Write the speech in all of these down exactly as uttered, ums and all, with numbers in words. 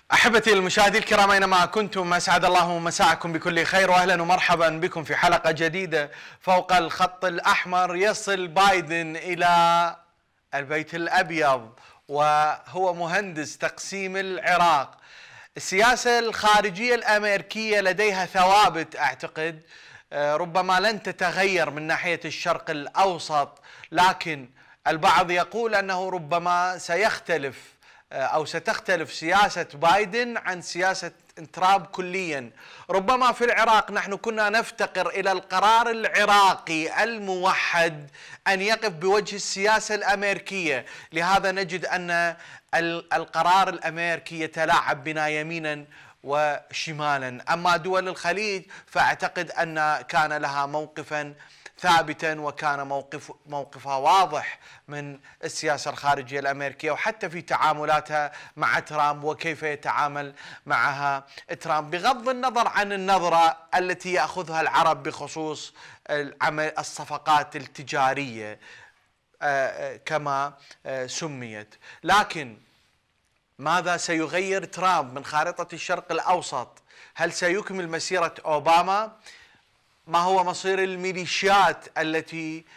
أحبتي المشاهدين الكرام أينما كنتم، أسعد الله مساءكم بكل خير، وأهلا ومرحبا بكم في حلقة جديدة. فوق الخط الأحمر يصل بايدن إلى البيت الأبيض وهو مهندس تقسيم العراق. السياسة الخارجية الأمريكية لديها ثوابت أعتقد ربما لن تتغير من ناحية الشرق الأوسط، لكن البعض يقول أنه ربما سيختلف أو ستختلف سياسة بايدن عن سياسة ترامب كليا. ربما في العراق نحن كنا نفتقر إلى القرار العراقي الموحد أن يقف بوجه السياسة الأمريكية، لهذا نجد أن القرار الأمريكي يتلاعب بنا يمينا وشمالا. أما دول الخليج فأعتقد أن كان لها موقفا ثابتا وكان موقف موقفها واضح من السياسة الخارجية الأمريكية، وحتى في تعاملاتها مع ترامب وكيف يتعامل معها ترامب، بغض النظر عن النظرة التي يأخذها العرب بخصوص العمل الصفقات التجارية كما سميت. لكن ماذا سيغير ترامب من خارطة الشرق الأوسط؟ هل سيكمل مسيرة أوباما؟ ما هو مصير الميليشيات التي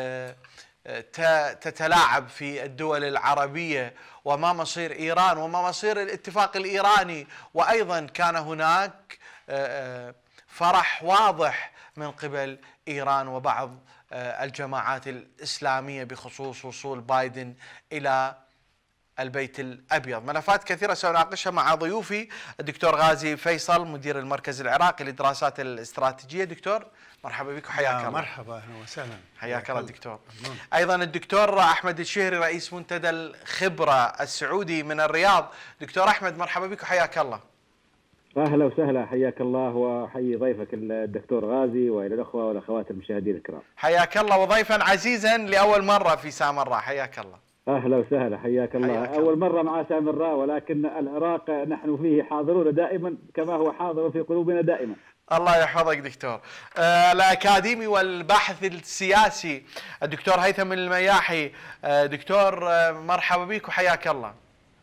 تتلاعب في الدول العربية؟ وما مصير إيران؟ وما مصير الاتفاق الإيراني؟ وأيضا كان هناك فرح واضح من قبل إيران وبعض الجماعات الإسلامية بخصوص وصول بايدن إلى البيت الأبيض. ملفات كثيرة سأناقشها مع ضيوفي الدكتور غازي فيصل مدير المركز العراقي للدراسات الاستراتيجية. دكتور مرحبا بك وحياك الله. مرحبا، أهلا وسهلا. حياك الله دكتور. أيضا الدكتور أحمد الشهري رئيس منتدى الخبرة السعودي من الرياض. دكتور أحمد مرحبا بك وحياك الله. أهلا وسهلا، حياك الله وحيي ضيفك الدكتور غازي وإلى الأخوة والأخوات المشاهدين الكرام. حياك الله، وضيفا عزيزا لأول مرة في سامراء. حياك الله. أهلا وسهلا، حياك الله. حياك أول مرة مع سامراء، ولكن العراق نحن فيه حاضرون دائما كما هو حاضر في قلوبنا دائما. الله يحفظك دكتور. آه الأكاديمي والباحث السياسي الدكتور هيثم المياحي. آه دكتور آه مرحبا بك وحياك الله.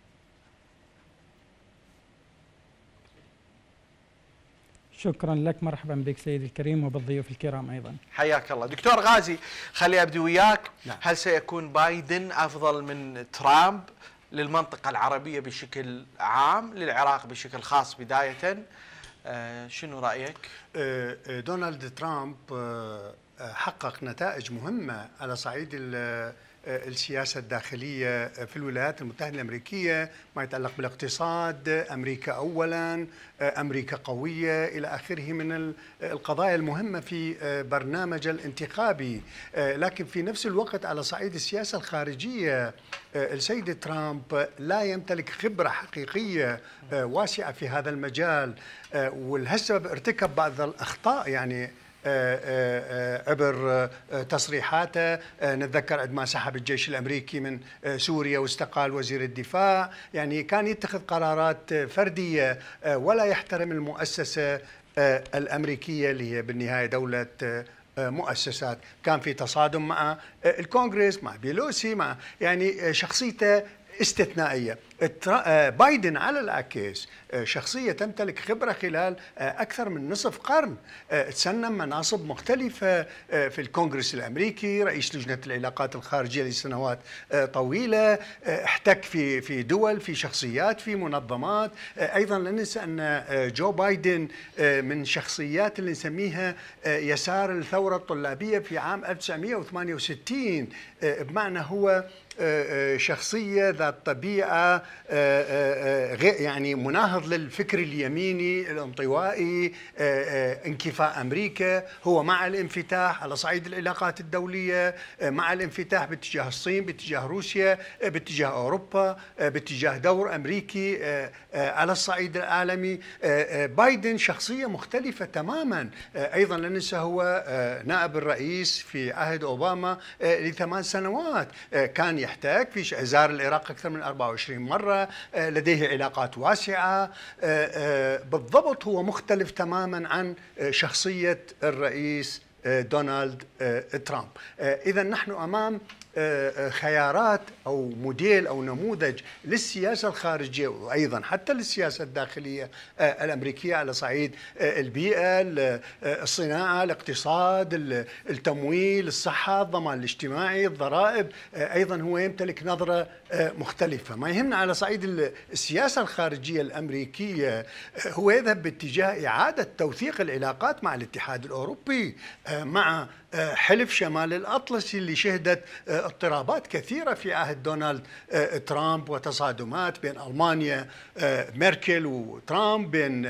شكرا لك، مرحبا بك سيدي الكريم وبالضيوف الكرام أيضا. حياك الله. دكتور غازي، خلي أبدي وياك. نعم. هل سيكون بايدن أفضل من ترامب للمنطقة العربية بشكل عام، للعراق بشكل خاص بداية؟ آه شنو رأيك؟ آه دونالد ترامب آه حقق نتائج مهمة على صعيد السياسة الداخلية في الولايات المتحدة الأمريكية، ما يتعلق بالاقتصاد، أمريكا أولا، أمريكا قوية، إلى آخره من القضايا المهمة في برنامج الانتخابي. لكن في نفس الوقت على صعيد السياسة الخارجية السيد ترامب لا يمتلك خبرة حقيقية واسعة في هذا المجال، ولهالسبب ارتكب بعض الأخطاء يعني عبر تصريحاته. نتذكر عندما سحب الجيش الأمريكي من سوريا واستقال وزير الدفاع، يعني كان يتخذ قرارات فردية ولا يحترم المؤسسة الأمريكية اللي هي بالنهاية دولة مؤسسات. كان في تصادم مع الكونغرس، مع بيلوسي، مع يعني شخصيته استثنائية. بايدن على العكس شخصية تمتلك خبرة خلال أكثر من نصف قرن، تسنم مناصب مختلفة في الكونغرس الأمريكي، رئيس لجنة العلاقات الخارجية لسنوات طويلة، احتك في في دول، في شخصيات، في منظمات. أيضا لا ننسى أن جو بايدن من شخصيات اللي نسميها يسار الثورة الطلابية في عام ألف وتسعمئة وثمانية وستين، بمعنى هو شخصية ذات طبيعة يعني مناهض للفكر اليميني الانطوائي، انكفاء أمريكا. هو مع الانفتاح على صعيد العلاقات الدولية، مع الانفتاح باتجاه الصين، باتجاه روسيا، باتجاه أوروبا، باتجاه دور أمريكي على الصعيد العالمي. بايدن شخصية مختلفة تماما. أيضا لا ننسى هو نائب الرئيس في عهد أوباما لثمان سنوات، كان يحتاج في زار العراق أكثر من أربعة وعشرين مرة، لديه علاقات واسعة. بالضبط هو مختلف تماما عن شخصية الرئيس دونالد ترامب. إذا نحن أمام خيارات أو موديل أو نموذج للسياسة الخارجية وأيضا حتى للسياسة الداخلية الأمريكية على صعيد البيئة، الصناعة، الاقتصاد، التمويل، الصحة، الضمان الاجتماعي، الضرائب. أيضا هو يمتلك نظرة مختلفة. ما يهمنا على صعيد السياسة الخارجية الأمريكية هو يذهب باتجاه إعادة توثيق العلاقات مع الاتحاد الأوروبي، مع حلف شمال الأطلسي اللي شهدت اضطرابات كثيرة في عهد دونالد ترامب وتصادمات بين ألمانيا ميركل وترامب، بين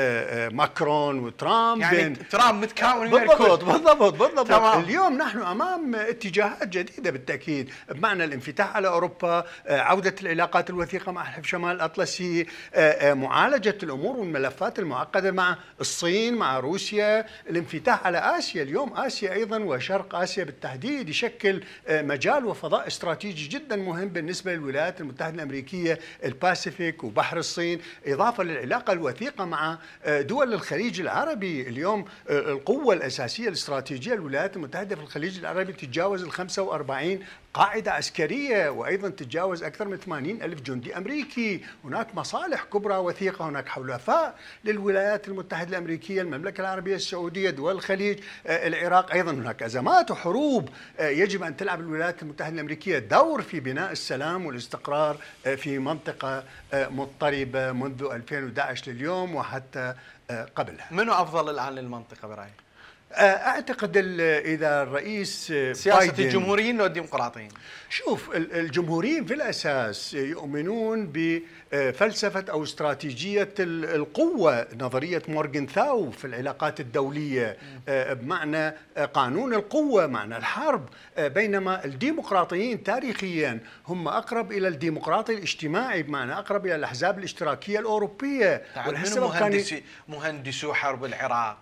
ماكرون وترامب، يعني بين ترامب متكامل. بالضبط بالضبط بالضبط تمام. اليوم نحن أمام اتجاهات جديدة بالتأكيد، بمعنى الانفتاح على أوروبا، عودة العلاقات الوثيقة مع حلف شمال الأطلسي، معالجة الأمور والملفات المعقدة مع الصين، مع روسيا، الانفتاح على آسيا. اليوم آسيا أيضا وشرق آسيا بالتحديد يشكل مجال وفضاء استراتيجي جدا مهم بالنسبة للولايات المتحدة الأمريكية، الباسيفيك وبحر الصين، إضافة للعلاقة الوثيقة مع دول الخليج العربي. اليوم القوة الأساسية الاستراتيجية للولايات المتحدة في الخليج العربي تتجاوز ال خمسة وأربعين قاعدة عسكرية، وأيضا تتجاوز أكثر من ثمانين ألف جندي أمريكي. هناك مصالح كبرى وثيقة، هناك حلفاء للولايات المتحدة الأمريكية، المملكة العربية السعودية، دول الخليج، العراق. أيضا هناك أزمات وحروب يجب أن تلعب الولايات المتحدة الأمريكية دور في بناء السلام والاستقرار في منطقة مضطربة منذ ألفين وأحد عشر لليوم وحتى قبلها. منو أفضل الآن للمنطقة برأيك؟ أعتقد إذا الرئيس سياسة بايدن الجمهوريين أو الديمقراطيين؟ شوف، الجمهوريين في الأساس يؤمنون بفلسفة أو استراتيجية القوة، نظرية مورغنثاو في العلاقات الدولية، بمعنى قانون القوة، معنى الحرب. بينما الديمقراطيين تاريخيا هم أقرب إلى الديمقراطي الاجتماعي، بمعنى أقرب إلى الأحزاب الاشتراكية الأوروبية. من مهندسي مهندسو حرب العراق؟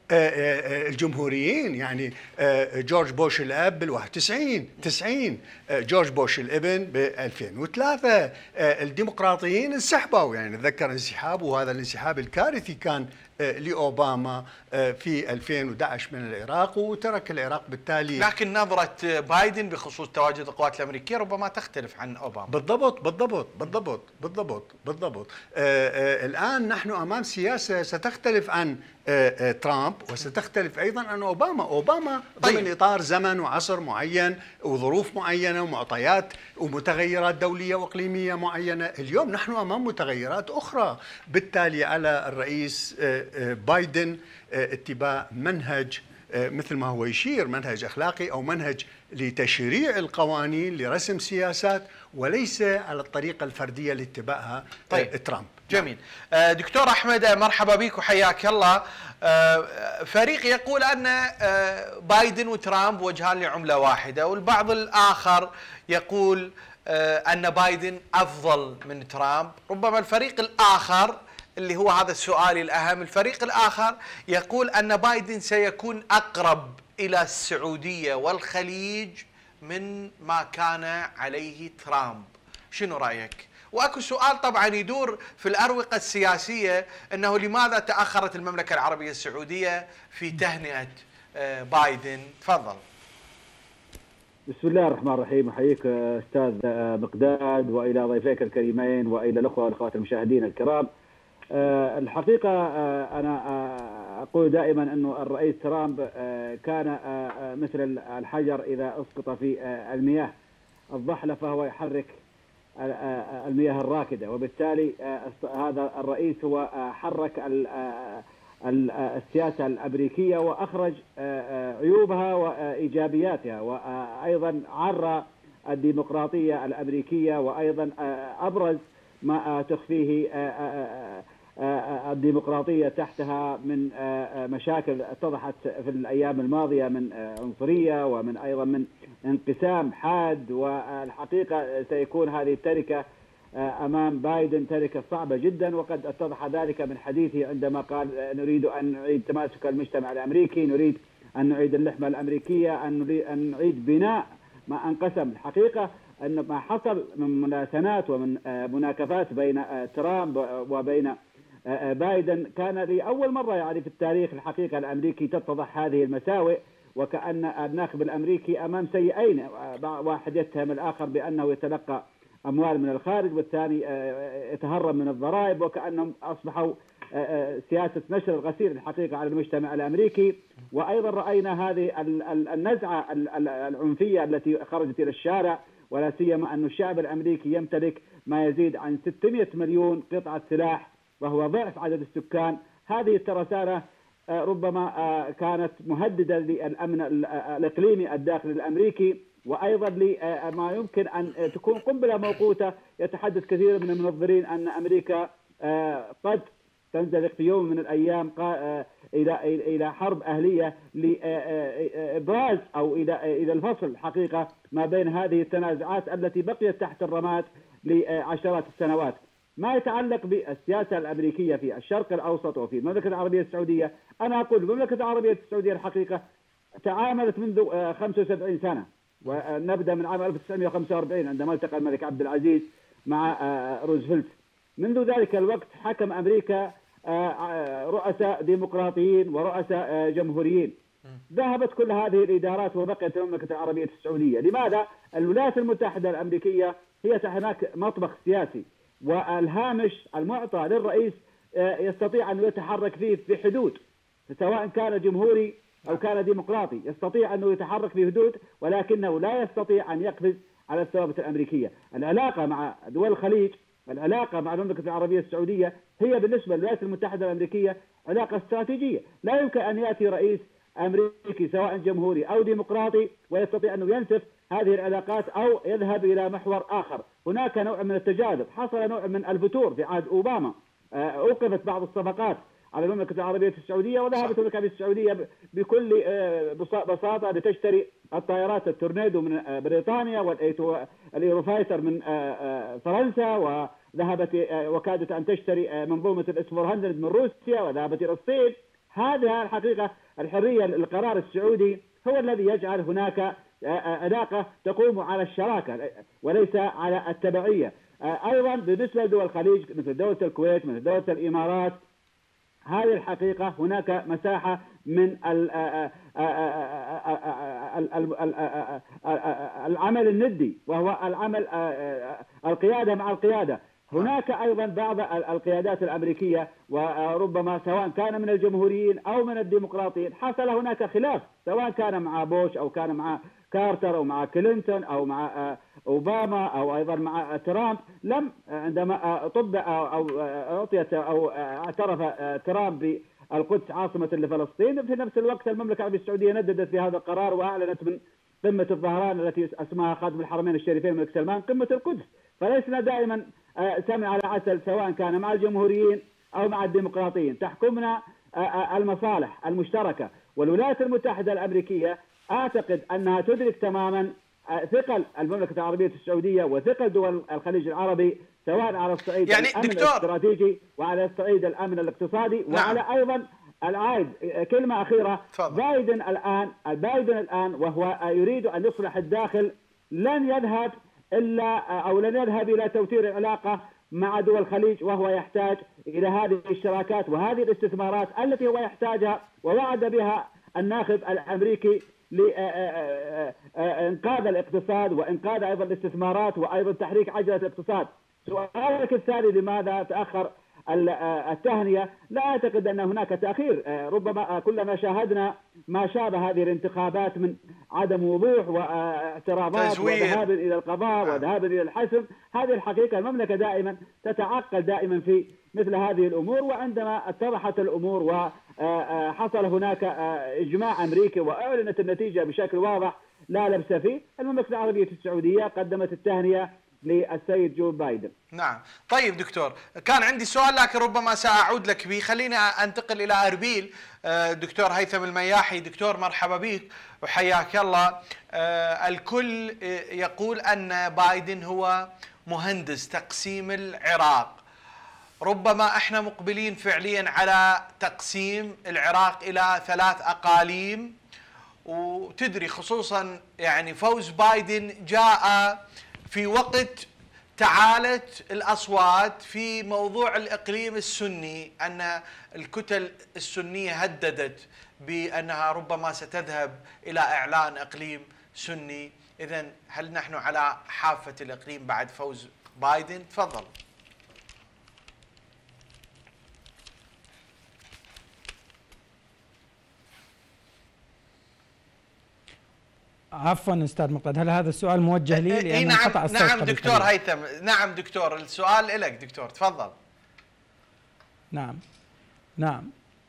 الجمهوريين، يعني جورج بوش الأب بالواحد وتسعين تسعين، جورج بوش الابن بألفين وثلاثة. الديمقراطيين انسحبوا، يعني نتذكر انسحابه، وهذا الانسحاب الكارثي كان لأوباما في ألفين وأحد عشر من العراق، وترك العراق بالتالي. لكن نظرة بايدن بخصوص تواجد القوات الأمريكية ربما تختلف عن أوباما. بالضبط بالضبط بالضبط بالضبط بالضبط. آه آه الآن نحن أمام سياسة ستختلف عن آه آه ترامب، وستختلف أيضا عن أوباما. أوباما ضمن طيب. إطار زمن وعصر معين وظروف معينة ومعطيات ومتغيرات دولية وإقليمية معينة. اليوم نحن أمام متغيرات أخرى، بالتالي على الرئيس آه آه بايدن آه اتباع منهج مثل ما هو يشير، منهج أخلاقي أو منهج لتشريع القوانين، لرسم سياسات، وليس على الطريقة الفردية اللي اتبعها طيب. ترامب. جميل. دكتور أحمد، مرحبا بك وحياك الله. فريق يقول أن بايدن وترامب وجهان لعملة واحدة، والبعض الآخر يقول أن بايدن أفضل من ترامب. ربما الفريق الآخر اللي هو هذا السؤال الأهم، الفريق الآخر يقول أن بايدن سيكون أقرب إلى السعودية والخليج من ما كان عليه ترامب. شنو رأيك؟ وأكو سؤال طبعا يدور في الأروقة السياسية، أنه لماذا تأخرت المملكة العربية السعودية في تهنئة بايدن؟ تفضل. بسم الله الرحمن الرحيم. أحييك أستاذ مقداد وإلى ضيفيك الكريمين وإلى الأخوة والأخوات المشاهدين الكرام. الحقيقة أنا أقول دائما أنه الرئيس ترامب كان مثل الحجر إذا أسقط في المياه الضحلة فهو يحرك المياه الراكدة، وبالتالي هذا الرئيس هو حرك السياسة الأمريكية وأخرج عيوبها وإيجابياتها، وأيضا عرى الديمقراطية الأمركية، وأيضا أبرز ما تخفيه الديمقراطية تحتها من مشاكل اتضحت في الأيام الماضية، من عنصرية ومن أيضا من انقسام حاد. والحقيقة سيكون هذه التركة أمام بايدن تركة صعبة جدا، وقد اتضح ذلك من حديثه عندما قال نريد أن نعيد تماسك المجتمع الأمريكي، نريد أن نعيد اللحمة الأمريكية، أن نريد أن نعيد بناء ما انقسم. الحقيقة أن ما حصل من مناسنات ومن مناكفات بين ترامب وبين بايدن كان لأول مرة يعني في التاريخ الحقيقة الأمريكي تتضح هذه المساوئ، وكأن الناخب الأمريكي أمام سيئين، واحد يتهم الآخر بأنه يتلقى أموال من الخارج والثاني يتهرب من الضرائب، وكأنهم أصبحوا سياسة نشر الغسيل الحقيقة على المجتمع الأمريكي. وأيضا رأينا هذه النزعة العنفية التي خرجت إلى الشارع، ولا سيما أن الشعب الأمريكي يمتلك ما يزيد عن ستمئة مليون قطعة سلاح وهو ضعف عدد السكان. هذه الترسانة ربما كانت مهددة للأمن الإقليمي الداخلي الأمريكي، وأيضا لما يمكن أن تكون قنبلة موقوتة. يتحدث كثير من المنظرين أن أمريكا قد تنزلق في يوم من الأيام إلى إلى حرب أهلية لإبراز أو إلى إلى الفصل الحقيقة ما بين هذه التنازعات التي بقيت تحت الرماد لعشرات السنوات. ما يتعلق بالسياسة الأمريكية في الشرق الأوسط وفي المملكة العربية السعودية، أنا أقول المملكة العربية السعودية الحقيقة تعاملت منذ خمسة وسبعين سنة، ونبدأ من عام ألف وتسعمئة وخمسة وأربعين عندما التقى الملك عبد العزيز مع روزفلت. منذ ذلك الوقت حكم أمريكا رؤساء ديمقراطيين ورؤساء جمهوريين. ذهبت كل هذه الإدارات وبقيت المملكة العربية السعودية. لماذا؟ الولايات المتحدة الأمريكية هي هناك مطبخ سياسي، والهامش المعطى للرئيس يستطيع أن يتحرك فيه في حدود، سواء كان جمهوري أو كان ديمقراطي يستطيع أنه يتحرك في حدود، ولكنه لا يستطيع أن يقفز على الثوابت الأمريكية. العلاقة مع دول الخليج، العلاقة مع المملكة العربية السعودية هي بالنسبة للولايات المتحدة الأمريكية علاقة استراتيجية. لا يمكن أن يأتي رئيس أمريكي سواء جمهوري أو ديمقراطي ويستطيع أنه ينسف هذه العلاقات أو يذهب إلى محور آخر. هناك نوع من التجاذب، حصل نوع من الفتور في عهد أوباما، أوقفت بعض الصفقات على المملكة العربية السعودية، وذهبت المملكة العربية السعودية بكل بساطة لتشتري الطائرات التورنيدو من بريطانيا والإيروفايتر من فرنسا، وذهبت وكادت أن تشتري منظومة الإس أربعمئة من روسيا، وذهبت إلى الصين. هذا الحقيقة الحرية القرار السعودي هو الذي يجعل هناك علاقة تقوم على الشراكة وليس على التبعية. أيضا بالنسبة لدول الخليج مثل دولة الكويت مثل دولة الإمارات، هذه الحقيقة هناك مساحة من العمل الندي، وهو العمل القيادة مع القيادة. هناك أيضا بعض القيادات الأمريكية وربما سواء كان من الجمهوريين أو من الديمقراطيين حصل هناك خلاف، سواء كان مع بوش أو كان مع كارتر أو مع كلينتون أو مع أوباما أو أيضا مع ترامب. لم عندما طب أو أعطيت أو اعترف ترامب بالقدس عاصمة لفلسطين، في نفس الوقت المملكة العربية السعودية نددت في هذا القرار وأعلنت من قمة الظهران التي اسمها خادم الحرمين الشريفين الملك سلمان قمة القدس. فلسنا دائما سمع على عسل سواء كان مع الجمهوريين أو مع الديمقراطيين، تحكمنا المصالح المشتركة. والولايات المتحدة الأمريكية أعتقد أنها تدرك تماما ثقل المملكة العربية السعودية وثقل دول الخليج العربي، سواء على الصعيد يعني الأمن دكتور الاستراتيجي وعلى الصعيد الأمن الاقتصادي. نعم. وعلى أيضا العائد. كلمة أخيرة، فضل. بايدن الآن بايدن الآن وهو يريد أن يصلح الداخل لن يذهب إلا أو لن يذهب إلى توتير العلاقة مع دول الخليج، وهو يحتاج إلى هذه الشراكات وهذه الاستثمارات التي هو يحتاجها ووعد بها الناخب الأمريكي لإنقاذ الاقتصاد وإنقاذ أيضا الاستثمارات وأيضا تحريك عجلة الاقتصاد. سؤالك الثاني لماذا تأخر التهنئة؟ لا أعتقد أن هناك تأخير، ربما كلما شاهدنا ما شابه هذه الانتخابات من عدم وضوح واعتراضات وذهاب إلى القضاء وذهاب إلى الحسم. هذه الحقيقة المملكة دائما تتعقل دائما في مثل هذه الأمور، وعندما اتضحت الأمور وحصل هناك إجماع أمريكي وأعلنت النتيجة بشكل واضح لا لبس فيه، المملكة العربية السعودية قدمت التهنئة للسيد جو بايدن. نعم. طيب دكتور، كان عندي سؤال لكن ربما سأعود لك به. خلينا أنتقل إلى أربيل. دكتور هيثم المياحي، دكتور مرحبا بك وحياك الله. الكل يقول أن بايدن هو مهندس تقسيم العراق. ربما احنا مقبلين فعليا على تقسيم العراق إلى ثلاث أقاليم، وتدري خصوصا يعني فوز بايدن جاء في وقت تعالت الأصوات في موضوع الإقليم السني، أن الكتل السنية هددت بأنها ربما ستذهب إلى إعلان إقليم سني. إذن هل نحن على حافة الإقليم بعد فوز بايدن؟ تفضل. عفوا استاذ مقتدى، هل هذا السؤال موجه لي؟ لأن نعم قطع الصوت. نعم دكتور هيثم، نعم دكتور، السؤال لك دكتور، تفضل. نعم نعم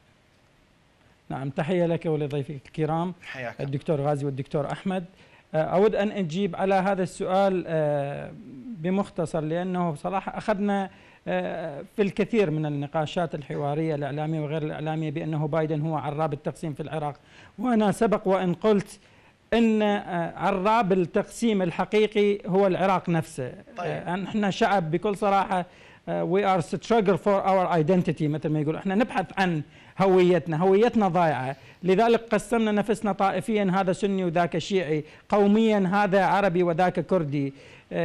نعم تحية لك ولضيفك الكرام حياك الدكتور غازي والدكتور أحمد. أود أن أجيب على هذا السؤال بمختصر، لأنه بصراحة أخذنا في الكثير من النقاشات الحوارية الإعلامية وغير الإعلامية بأنه بايدن هو عراب التقسيم في العراق، وأنا سبق وأن قلت أن عراب التقسيم الحقيقي هو العراق نفسه. طيب. نحن شعب بكل صراحة we are struggle for our identity، مثل ما يقول احنا نبحث عن هويتنا، هويتنا ضايعة، لذلك قسمنا نفسنا طائفيا، هذا سني وذاك شيعي، قوميا هذا عربي وذاك كردي،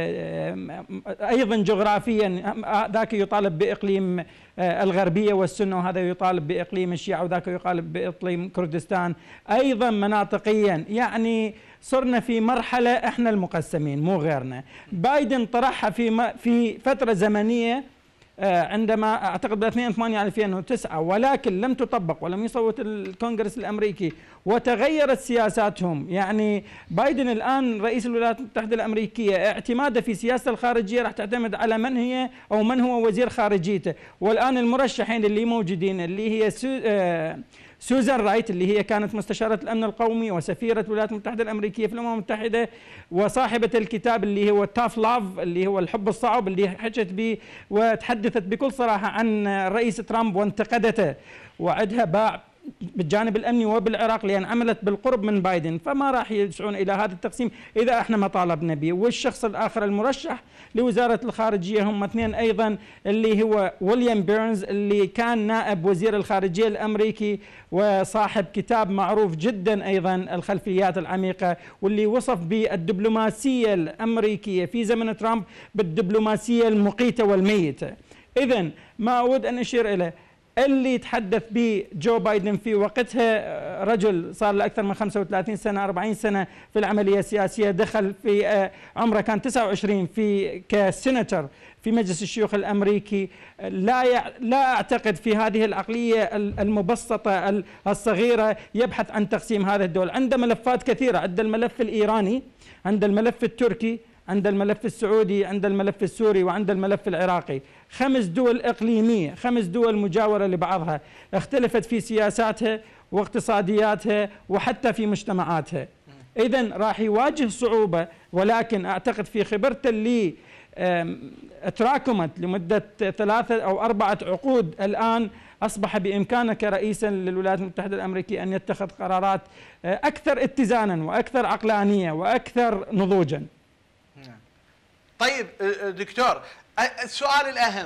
أيضا جغرافيا ذاك يطالب بإقليم الغربية والسنة وهذا يطالب بإقليم الشيعة وذاك يطالب بإقليم كردستان، أيضا مناطقيا، يعني صرنا في مرحلة احنا المقسمين مو غيرنا. بايدن طرحها في في فترة زمنية عندما اعتقد ب اثنين وثمانين ألفين وتسعة، ولكن لم تطبق ولم يصوت الكونغرس الامريكي وتغيرت سياساتهم. يعني بايدن الان رئيس الولايات المتحده الامريكيه اعتماده في سياسته الخارجيه راح تعتمد على من هي او من هو وزير خارجيته، والان المرشحين اللي موجودين اللي هي سو آه سوزان رايت اللي هي كانت مستشارة الأمن القومي وسفيرة الولايات المتحدة الأمريكية في الأمم المتحدة وصاحبة الكتاب اللي هو تاف لاف اللي هو الحب الصعب اللي حكت به وتحدثت بكل صراحة عن الرئيس ترامب وانتقدته وعدها باع بالجانب الامني وبالعراق لان عملت بالقرب من بايدن، فما راح يسعون الى هذا التقسيم اذا احنا ما طالبنا به. والشخص الاخر المرشح لوزاره الخارجيه هم اثنين ايضا اللي هو ويليام بيرنز اللي كان نائب وزير الخارجيه الامريكي وصاحب كتاب معروف جدا ايضا الخلفيات العميقه، واللي وصف بالدبلوماسيه الامريكيه في زمن ترامب بالدبلوماسيه المقيته والميته. اذا ما اود ان اشير اليه اللي يتحدث به جو بايدن في وقتها رجل صار له اكثر من خمسة وثلاثين سنه أربعين سنه في العمليه السياسيه، دخل في عمره كان تسعة وعشرين في كسيناتور في مجلس الشيوخ الامريكي. لا لا اعتقد في هذه العقليه المبسطه الصغيره يبحث عن تقسيم هذا الدول. عنده ملفات كثيره، عنده الملف الايراني، عنده الملف التركي، عند الملف السعودي، عند الملف السوري، وعند الملف العراقي. خمس دول إقليمية، خمس دول مجاورة لبعضها اختلفت في سياساتها واقتصادياتها وحتى في مجتمعاتها. إذن راح يواجه صعوبة، ولكن أعتقد في خبرته اللي تراكمت لمدة ثلاثة أو أربعة عقود الآن أصبح بإمكانه كرئيسا للولايات المتحدة الأمريكية أن يتخذ قرارات أكثر اتزانا وأكثر عقلانية وأكثر نضوجا. طيب دكتور، السؤال الأهم،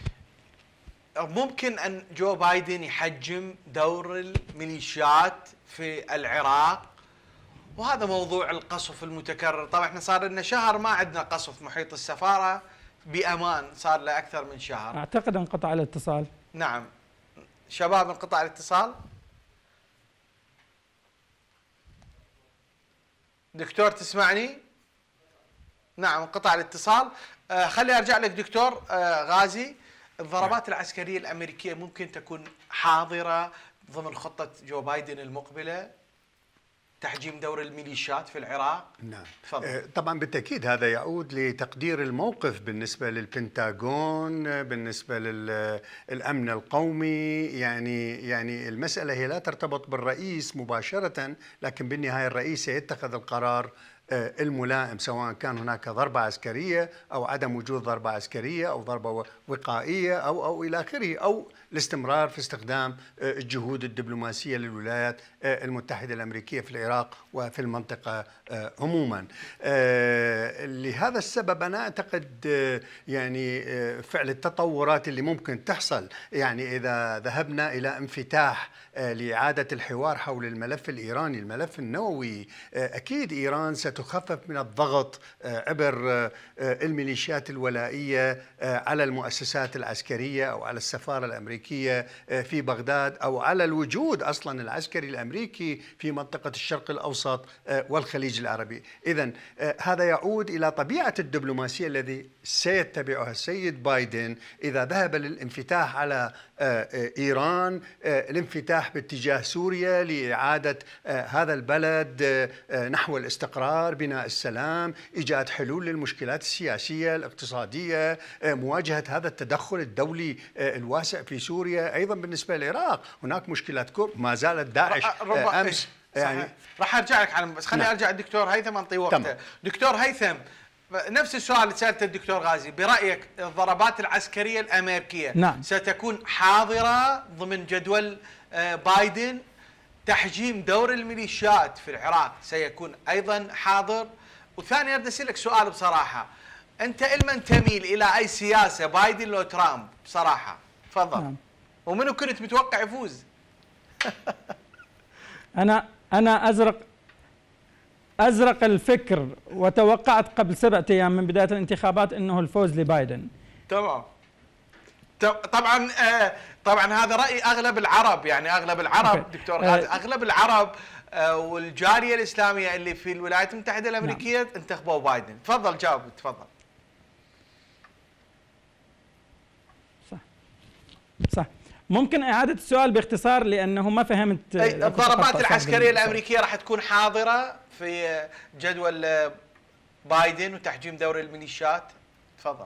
ممكن أن جو بايدن يحجم دور الميليشيات في العراق؟ وهذا موضوع القصف المتكرر، طبعا احنا صار لنا شهر ما عندنا قصف محيط السفارة بأمان، صار له أكثر من شهر. أعتقد انقطع الاتصال. نعم شباب انقطع الاتصال. دكتور تسمعني؟ نعم انقطع الاتصال. آه خلي ارجع لك دكتور آه غازي. الضربات العسكريه الامريكيه ممكن تكون حاضره ضمن خطه جو بايدن المقبله؟ تحجيم دور الميليشيات في العراق؟ نعم تفضل. طبعا بالتأكيد هذا يعود لتقدير الموقف بالنسبة للبنتاغون، بالنسبة للأمن القومي. يعني يعني المسألة هي لا ترتبط بالرئيس مباشرة، لكن بالنهاية الرئيس سيتخذ القرار الملائم، سواء كان هناك ضربة عسكرية أو عدم وجود ضربة عسكرية أو ضربة وقائية أو أو إلى آخره، أو الاستمرار في استخدام الجهود الدبلوماسية للولايات المتحدة الأمريكية في العراق وفي المنطقة عموما. لهذا السبب أنا أعتقد يعني فعل التطورات اللي ممكن تحصل، يعني إذا ذهبنا إلى انفتاح لإعادة الحوار حول الملف الإيراني، الملف النووي، أكيد إيران ست تخفف من الضغط عبر الميليشيات الولائية على المؤسسات العسكرية أو على السفارة الأمريكية في بغداد أو على الوجود أصلا العسكري الأمريكي في منطقة الشرق الأوسط والخليج العربي. إذن هذا يعود إلى طبيعة الدبلوماسية الذي سيتبعها السيد بايدن إذا ذهب للانفتاح على إيران، الانفتاح باتجاه سوريا لإعادة هذا البلد نحو الاستقرار، بناء السلام، إيجاد حلول للمشكلات السياسية الاقتصادية، مواجهة هذا التدخل الدولي الواسع في سوريا. أيضا بالنسبة للعراق هناك مشكلات كبرى ما زالت داعش أمس يعني راح ارجع لك على بس خليني نعم. ارجع الدكتور هيثم انطي وقته. دكتور هيثم، نفس السؤال اللي سالته الدكتور غازي، برايك الضربات العسكريه الامريكيه نعم. ستكون حاضره ضمن جدول بايدن؟ تحجيم دور الميليشيات في العراق سيكون ايضا حاضر؟ وثاني اريد اسالك سؤال بصراحه، انت لمن تميل الى اي سياسه، بايدن لو ترامب بصراحه؟ تفضل. نعم. ومنو كنت متوقع يفوز؟ انا انا ازرق ازرق الفكر، وتوقعت قبل سبعة ايام من بدايه الانتخابات انه الفوز لبايدن. تمام. طبعا طبعا هذا راي اغلب العرب، يعني اغلب العرب أوكي. دكتور غازي، اغلب العرب والجاليه الاسلاميه اللي في الولايات المتحده الامريكيه نعم. انتخبوا بايدن. تفضل جاوب، تفضل. صح صح. ممكن إعادة السؤال باختصار لأنه ما فهمت. الضربات العسكرية الأمريكية راح تكون حاضرة في جدول بايدن وتحجيم دور الميليشيات؟ تفضل.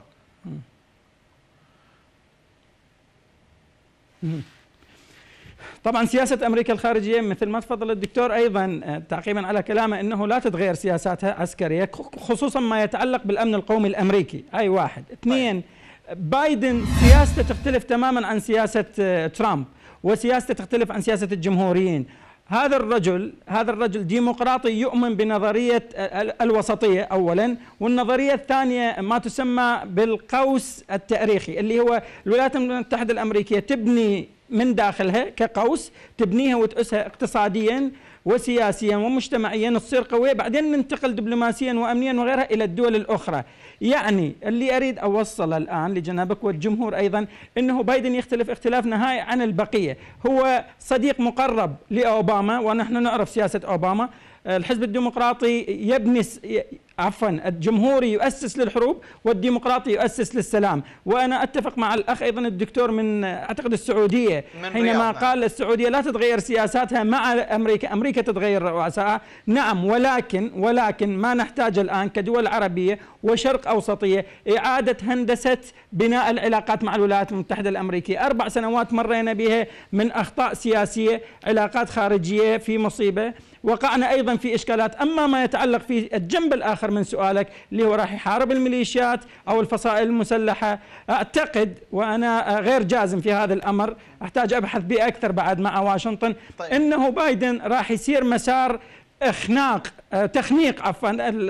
طبعا سياسة أمريكا الخارجية مثل ما تفضل الدكتور أيضا تعقيبا على كلامه أنه لا تتغير سياساتها عسكرية، خصوصا ما يتعلق بالأمن القومي الأمريكي. أي واحد. اثنين، بايدن سياسته تختلف تماما عن سياسة ترامب، وسياسته تختلف عن سياسة الجمهوريين. هذا الرجل هذا الرجل ديمقراطي يؤمن بنظرية الوسطية أولا، والنظرية الثانية ما تسمى بالقوس التاريخي، اللي هو الولايات المتحدة الأمريكية تبني من داخلها كقوس، تبنيها وتأسها اقتصاديا وسياسيا ومجتمعيا تصير قوية، بعدين ننتقل دبلوماسيا وأمنيا وغيرها إلى الدول الأخرى. يعني اللي أريد أوصل الآن لجنابك والجمهور أيضا أنه بايدن يختلف اختلاف نهائي عن البقية. هو صديق مقرب لأوباما، ونحن نعرف سياسة أوباما. الحزب الديمقراطي يبني عفوا الجمهوري يؤسس للحروب، والديمقراطي يؤسس للسلام. وانا اتفق مع الاخ ايضا الدكتور من اعتقد السعوديه حينما قال السعوديه لا تتغير سياساتها مع امريكا، امريكا تتغير رؤسائها. نعم، ولكن ولكن ما نحتاج الان كدول عربيه وشرق اوسطيه اعاده هندسه بناء العلاقات مع الولايات المتحده الامريكيه. اربع سنوات مرينا بها من اخطاء سياسيه، علاقات خارجيه في مصيبه، وقعنا ايضا في اشكالات. اما ما يتعلق في الجنب الاخر من سؤالك اللي هو راح يحارب الميليشيات او الفصائل المسلحه، اعتقد وانا غير جازم في هذا الامر، احتاج ابحث به اكثر بعد مع واشنطن. طيب. انه بايدن راح يسير مسار اخناق تخنيق عفوا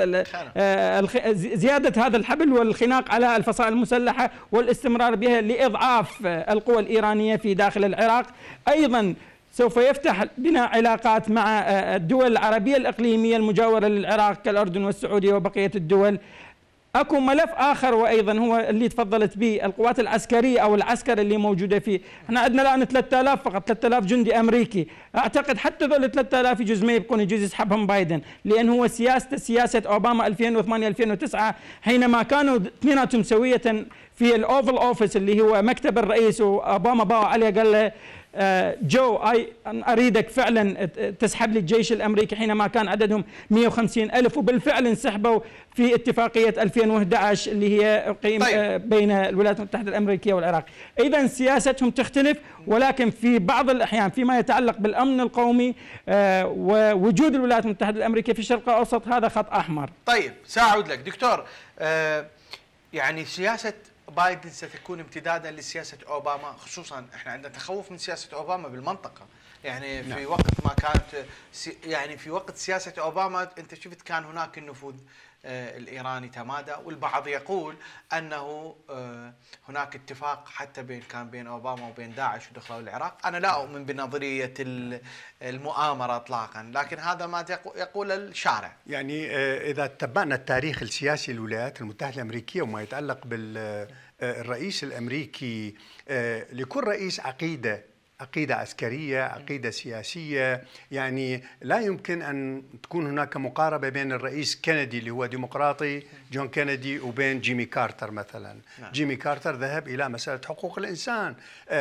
زياده هذا الحبل والخناق على الفصائل المسلحه والاستمرار بها لاضعاف القوى الايرانيه في داخل العراق. ايضا سوف يفتح بناء علاقات مع الدول العربية الإقليمية المجاورة للعراق كالأردن والسعودية وبقية الدول. اكو ملف اخر وايضا هو اللي تفضلت به، القوات العسكريه او العسكر اللي موجوده فيه. احنا عندنا الان ثلاثة آلاف فقط، ثلاثة آلاف جندي امريكي. اعتقد حتى ذول ثلاثة آلاف يجوز ما يبقون، يجوز يسحبهم بايدن، لان هو سياسته سياسه اوباما ألفين وثمانية ألفين وتسعة حينما كانوا اثنيناتهم سويه في الاوفل اوفيس اللي هو مكتب الرئيس، واوباما باوع عليه قال له جو أي أريدك فعلا تسحب لي الجيش الأمريكي حينما كان عددهم مئة وخمسين ألف، وبالفعل انسحبوا في اتفاقية ألفين وأحد عشر اللي هي أقيم طيب. بين الولايات المتحدة الأمريكية والعراق. إذن سياستهم تختلف، ولكن في بعض الأحيان فيما يتعلق بالأمن القومي ووجود الولايات المتحدة الأمريكية في الشرق الأوسط هذا خط أحمر. طيب سأعود لك دكتور، آه يعني سياسة بايدن ستكون امتدادا لسياسة أوباما، خصوصا احنا عندنا تخوف من سياسة أوباما بالمنطقة. يعني في نعم. وقت ما كانت يعني في وقت سياسة أوباما انت شفت كان هناك النفوذ الإيراني تمادى، والبعض يقول أنه هناك اتفاق حتى بين كان بين أوباما وبين داعش ودخلوا العراق. أنا لا أؤمن بنظرية المؤامرة إطلاقا، لكن هذا ما يقول الشارع. يعني إذا تبعنا التاريخ السياسي للولايات المتحدة الأمريكية وما يتعلق بالرئيس الأمريكي، لكل رئيس عقيدة عقيدة عسكرية، عقيدة سياسية. يعني لا يمكن أن تكون هناك مقاربة بين الرئيس كينيدي اللي هو ديمقراطي جون كينيدي وبين جيمي كارتر مثلا. نعم. جيمي كارتر ذهب إلى مسألة حقوق الإنسان،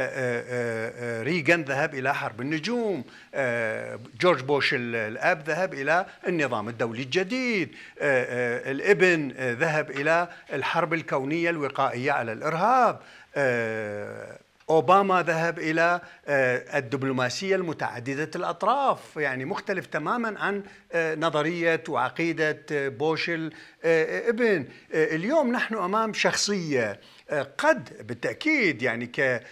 ريغان ذهب إلى حرب النجوم، جورج بوش الأب ذهب إلى النظام الدولي الجديد، الابن ذهب إلى الحرب الكونية الوقائية على الإرهاب، أوباما ذهب إلى الدبلوماسية المتعددة الأطراف. يعني مختلف تماما عن نظرية وعقيدة بوش الابن. اليوم نحن أمام شخصية قد بالتأكيد يعني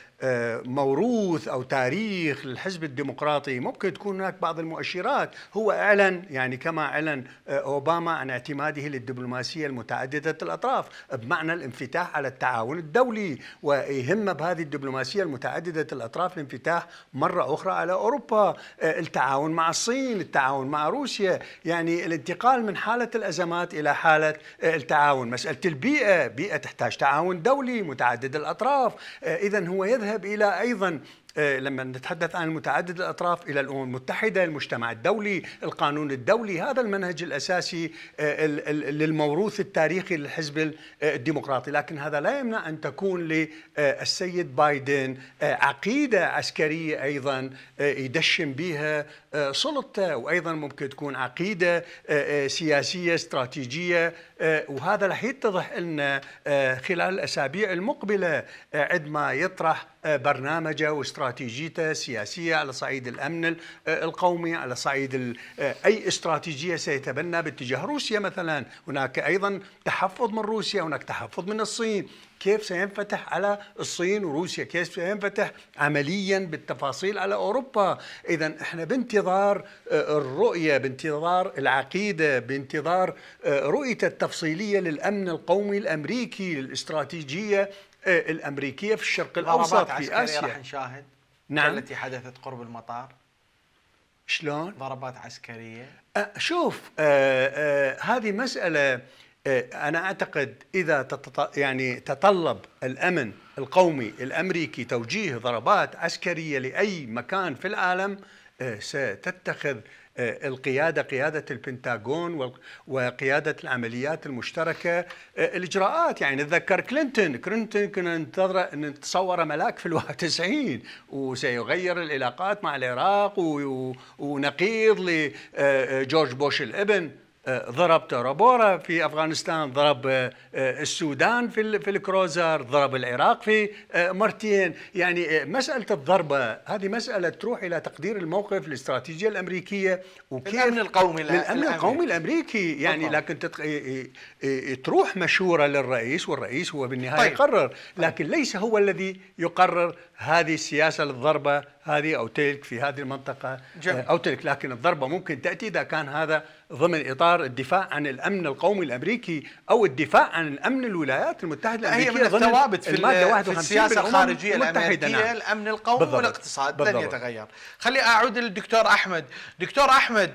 كموروث أو تاريخ للحزب الديمقراطي ممكن تكون هناك بعض المؤشرات. هو أعلن يعني كما أعلن أوباما عن اعتماده للدبلوماسية المتعددة الأطراف بمعنى الانفتاح على التعاون الدولي، ويهم بهذه الدبلوماسية المتعددة الأطراف الانفتاح مرة أخرى على أوروبا، التعاون مع الصين، التعاون مع روسيا، يعني الانتقال من حالة الأزمات إلى حالة التعاون. مسألة البيئة، بيئة تحتاج تعاون دولي متعدد الأطراف. إذن هو يذهب إلى أيضا لما نتحدث عن المتعدد الأطراف إلى الأمم المتحدة، المجتمع الدولي، القانون الدولي. هذا المنهج الأساسي للموروث التاريخي للحزب الديمقراطي. لكن هذا لا يمنع أن تكون للسيد بايدن عقيدة عسكرية أيضا يدشن بها سلطته، وأيضا ممكن تكون عقيدة سياسية استراتيجية، وهذا رح يتضح لنا خلال الأسابيع المقبلة عندما يطرح برنامجه واستراتيجيته السياسية على صعيد الأمن القومي، على صعيد أي استراتيجية سيتبنى باتجاه روسيا مثلا. هناك أيضا تحفظ من روسيا، هناك تحفظ من الصين. كيف سينفتح على الصين وروسيا؟ كيف سينفتح عمليا بالتفاصيل على أوروبا؟ إذن احنا بانتظار الرؤية، بانتظار العقيدة، بانتظار رؤية التفصيلية للأمن القومي الأمريكي، للاستراتيجية الأمريكية في الشرق الأوسط، في آسيا. راح نشاهد نعم. التي حدثت قرب المطار. شلون؟ ضربات عسكرية. أه شوف، أه أه هذه مسألة أنا أعتقد إذا تتط... يعني تطلب الأمن القومي الأمريكي توجيه ضربات عسكرية لأي مكان في العالم، ستتخذ القيادة، قيادة البنتاغون وقيادة العمليات المشتركة الإجراءات. يعني نتذكر كلينتون كلينتون كنا ننتظر نتصور ملاك في الواحد وتسعين وسيغير العلاقات مع العراق، ونقيض لجورج بوش الابن ضرب تورابورا في أفغانستان، ضرب السودان في في الكروزر، ضرب العراق في مرتين. يعني مسألة الضربة هذه مسألة تروح إلى تقدير الموقف، الاستراتيجية الأمريكية وكيف الأمن القومي الأمن القومي الأمريكي. يعني طبعا. لكن تتق... تروح مشورة للرئيس، والرئيس هو بالنهاية طيب. يقرر، لكن ليس هو الذي يقرر هذه السياسة للضربة هذه أو تلك في هذه المنطقة جميل. أو تلك. لكن الضربة ممكن تأتي إذا كان هذا ضمن إطار الدفاع عن الأمن القومي الأمريكي أو الدفاع عن الأمن الولايات المتحدة الأمريكية. هي من الثوابت في, في السياسة الخارجية الأمريكية. نعم. الأمن القومي بالضبط. والاقتصاد بالضبط. لن يتغير. خلي أعود للدكتور أحمد. دكتور أحمد،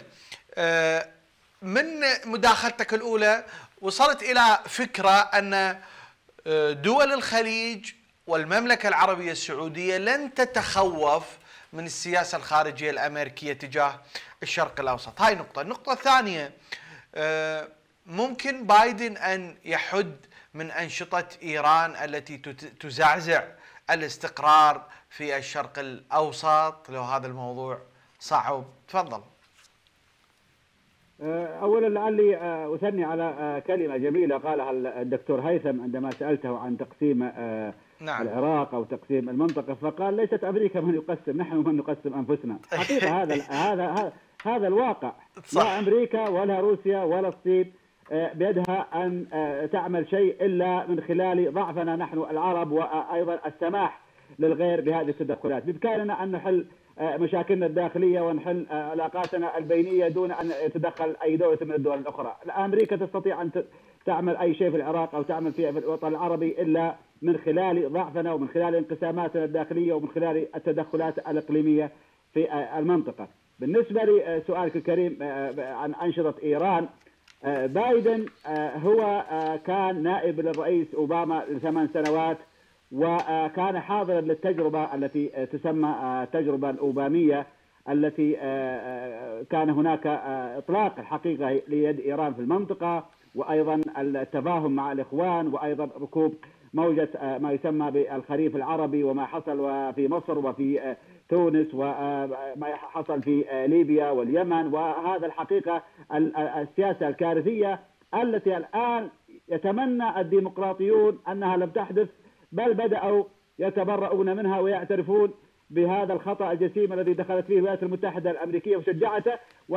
من مداخلتك الأولى وصلت إلى فكرة أن دول الخليج والمملكة العربية السعودية لن تتخوف من السياسة الخارجية الأمريكية تجاه الشرق الأوسط. هاي نقطة. النقطة الثانية، ممكن بايدن أن يحد من أنشطة إيران التي تزعزع الاستقرار في الشرق الأوسط لو هذا الموضوع صعب؟ تفضل. أولا لعلي أثني على كلمة جميلة قالها الدكتور هيثم عندما سألته عن تقسيم نعم. العراق أو تقسيم المنطقة، فقال ليست أمريكا من يقسم، نحن من نقسم أنفسنا. حقيقة هذا هذا هذا الواقع. صح. لا أمريكا ولا روسيا ولا الصين بيدها أن تعمل شيء إلا من خلال ضعفنا نحن العرب، وأيضا السماح للغير بهذه التدخلات. بإمكاننا أن نحل مشاكلنا الداخلية ونحل علاقاتنا البينية دون أن يتدخل أي دولة من الدول الأخرى. أمريكا تستطيع أن تعمل أي شيء في العراق أو تعمل في الوطن العربي إلا من خلال ضعفنا ومن خلال انقساماتنا الداخلية ومن خلال التدخلات الإقليمية في المنطقة. بالنسبة لسؤالك الكريم عن أنشطة إيران، بايدن هو كان نائب للرئيس أوباما لثمان سنوات، وكان حاضرا للتجربة التي تسمى التجربة الأوبامية التي كان هناك إطلاق الحقيقة ليد إيران في المنطقة، وأيضا التفاهم مع الإخوان، وأيضا ركوب موجة ما يسمى بالخريف العربي وما حصل في مصر وفي تونس وما حصل في ليبيا واليمن. وهذا الحقيقة السياسة الكارثية التي الآن يتمنى الديمقراطيون أنها لم تحدث، بل بدأوا يتبرؤون منها ويعترفون بهذا الخطأ الجسيم الذي دخلت فيه الولايات المتحدة الأمريكية وشجعته،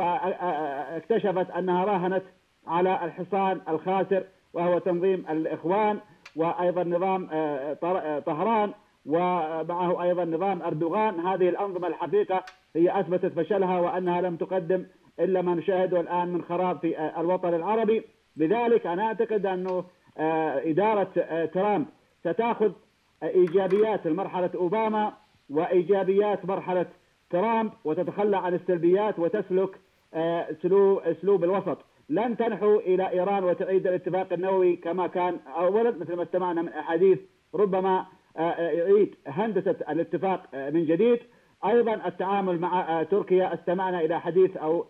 واكتشفت أنها راهنت على الحصان الخاسر وهو تنظيم الإخوان، وأيضا نظام طهران، ومعه أيضا نظام أردوغان. هذه الأنظمة الحقيقة هي أثبتت فشلها وأنها لم تقدم إلا ما نشاهده الآن من خراب في الوطن العربي. لذلك أنا أعتقد أنه إدارة ترامب ستأخذ إيجابيات مرحلة أوباما وإيجابيات مرحلة ترامب وتتخلى عن السلبيات وتسلك أسلوب الوسط. لن تنحو إلى إيران وتعيد الاتفاق النووي كما كان أولا مثل ما استمعنا من أحاديث، ربما يعيد هندسة الاتفاق من جديد. أيضا التعامل مع تركيا، استمعنا إلى حديث أو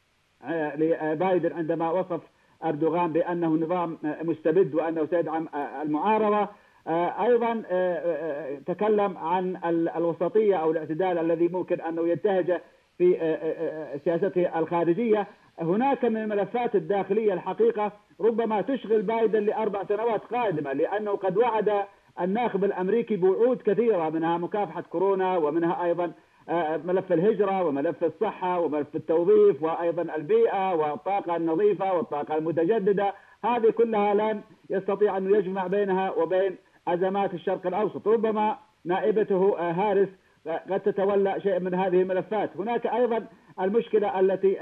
لبايدن عندما وصف أردوغان بأنه نظام مستبد وأنه سيدعم المعارضة. أيضا تكلم عن الوسطية أو الاعتدال الذي ممكن أنه ينتهج في سياسته الخارجية. هناك من الملفات الداخلية الحقيقة ربما تشغل بايدن لأربع سنوات قادمة، لأنه قد وعد الناخب الأمريكي بوعود كثيرة، منها مكافحة كورونا، ومنها أيضا ملف الهجرة وملف الصحة وملف التوظيف وأيضا البيئة والطاقة النظيفة والطاقة المتجددة. هذه كلها لن يستطيع أن يجمع بينها وبين أزمات الشرق الأوسط. ربما نائبته هاريس قد تتولى شيء من هذه الملفات. هناك أيضا المشكلة التي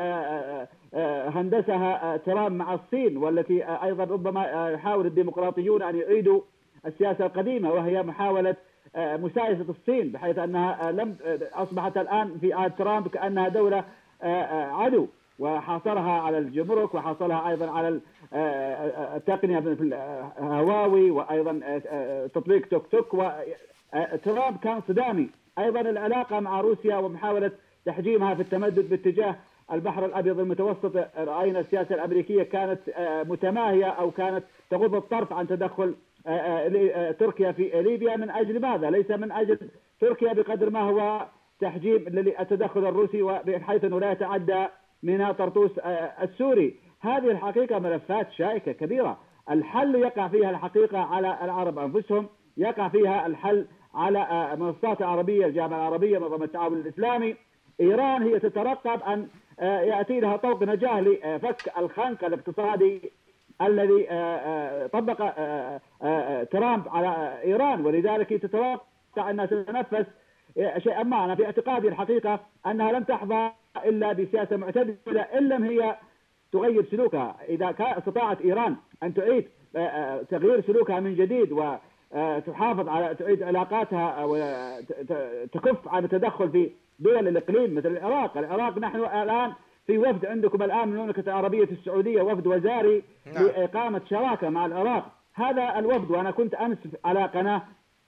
هندسها ترامب مع الصين، والتي أيضا ربما يحاول الديمقراطيون أن يعيدوا السياسة القديمة، وهي محاولة مسايسة الصين، بحيث أنها لم أصبحت الآن في عهد ترامب كأنها دولة عدو، وحاصرها على الجمرك وحاصرها أيضا على التقنية مثل هواوي وأيضا تطبيق توك توك. وترامب كان صدامي. أيضا العلاقة مع روسيا ومحاولة تحجيمها في التمدد باتجاه البحر الأبيض المتوسط. رأينا السياسة الأمريكية كانت متماهية أو كانت تغض الطرف عن تدخل تركيا في ليبيا. من أجل ماذا؟ ليس من أجل تركيا بقدر ما هو تحجيم التدخل الروسي، بحيث أنه لا يتعدى ميناء طرطوس السوري. هذه الحقيقة ملفات شائكة كبيرة، الحل يقع فيها الحقيقة على العرب أنفسهم، يقع فيها الحل على منصات عربية، الجامعة العربية، منظمة التعاون الإسلامي. إيران هي تترقب أن يأتي لها طوق نجاة لفك الخنق الاقتصادي الذي طبق ترامب على إيران، ولذلك تتوقع أنها تتنفس شيئا ما. أنا في اعتقادي الحقيقة أنها لن تحظى إلا بسياسة معتدلة إن لم هي تغير سلوكها. إذا استطاعت إيران أن تعيد تغيير سلوكها من جديد وتحافظ على تعيد علاقاتها وتكف عن التدخل في دول الإقليم مثل العراق. العراق نحن الآن في وفد عندكم الآن من المملكة العربية السعودية، وفد وزاري نعم. لإقامة شراكة مع العراق. هذا الوفد، وأنا كنت أمس على قناة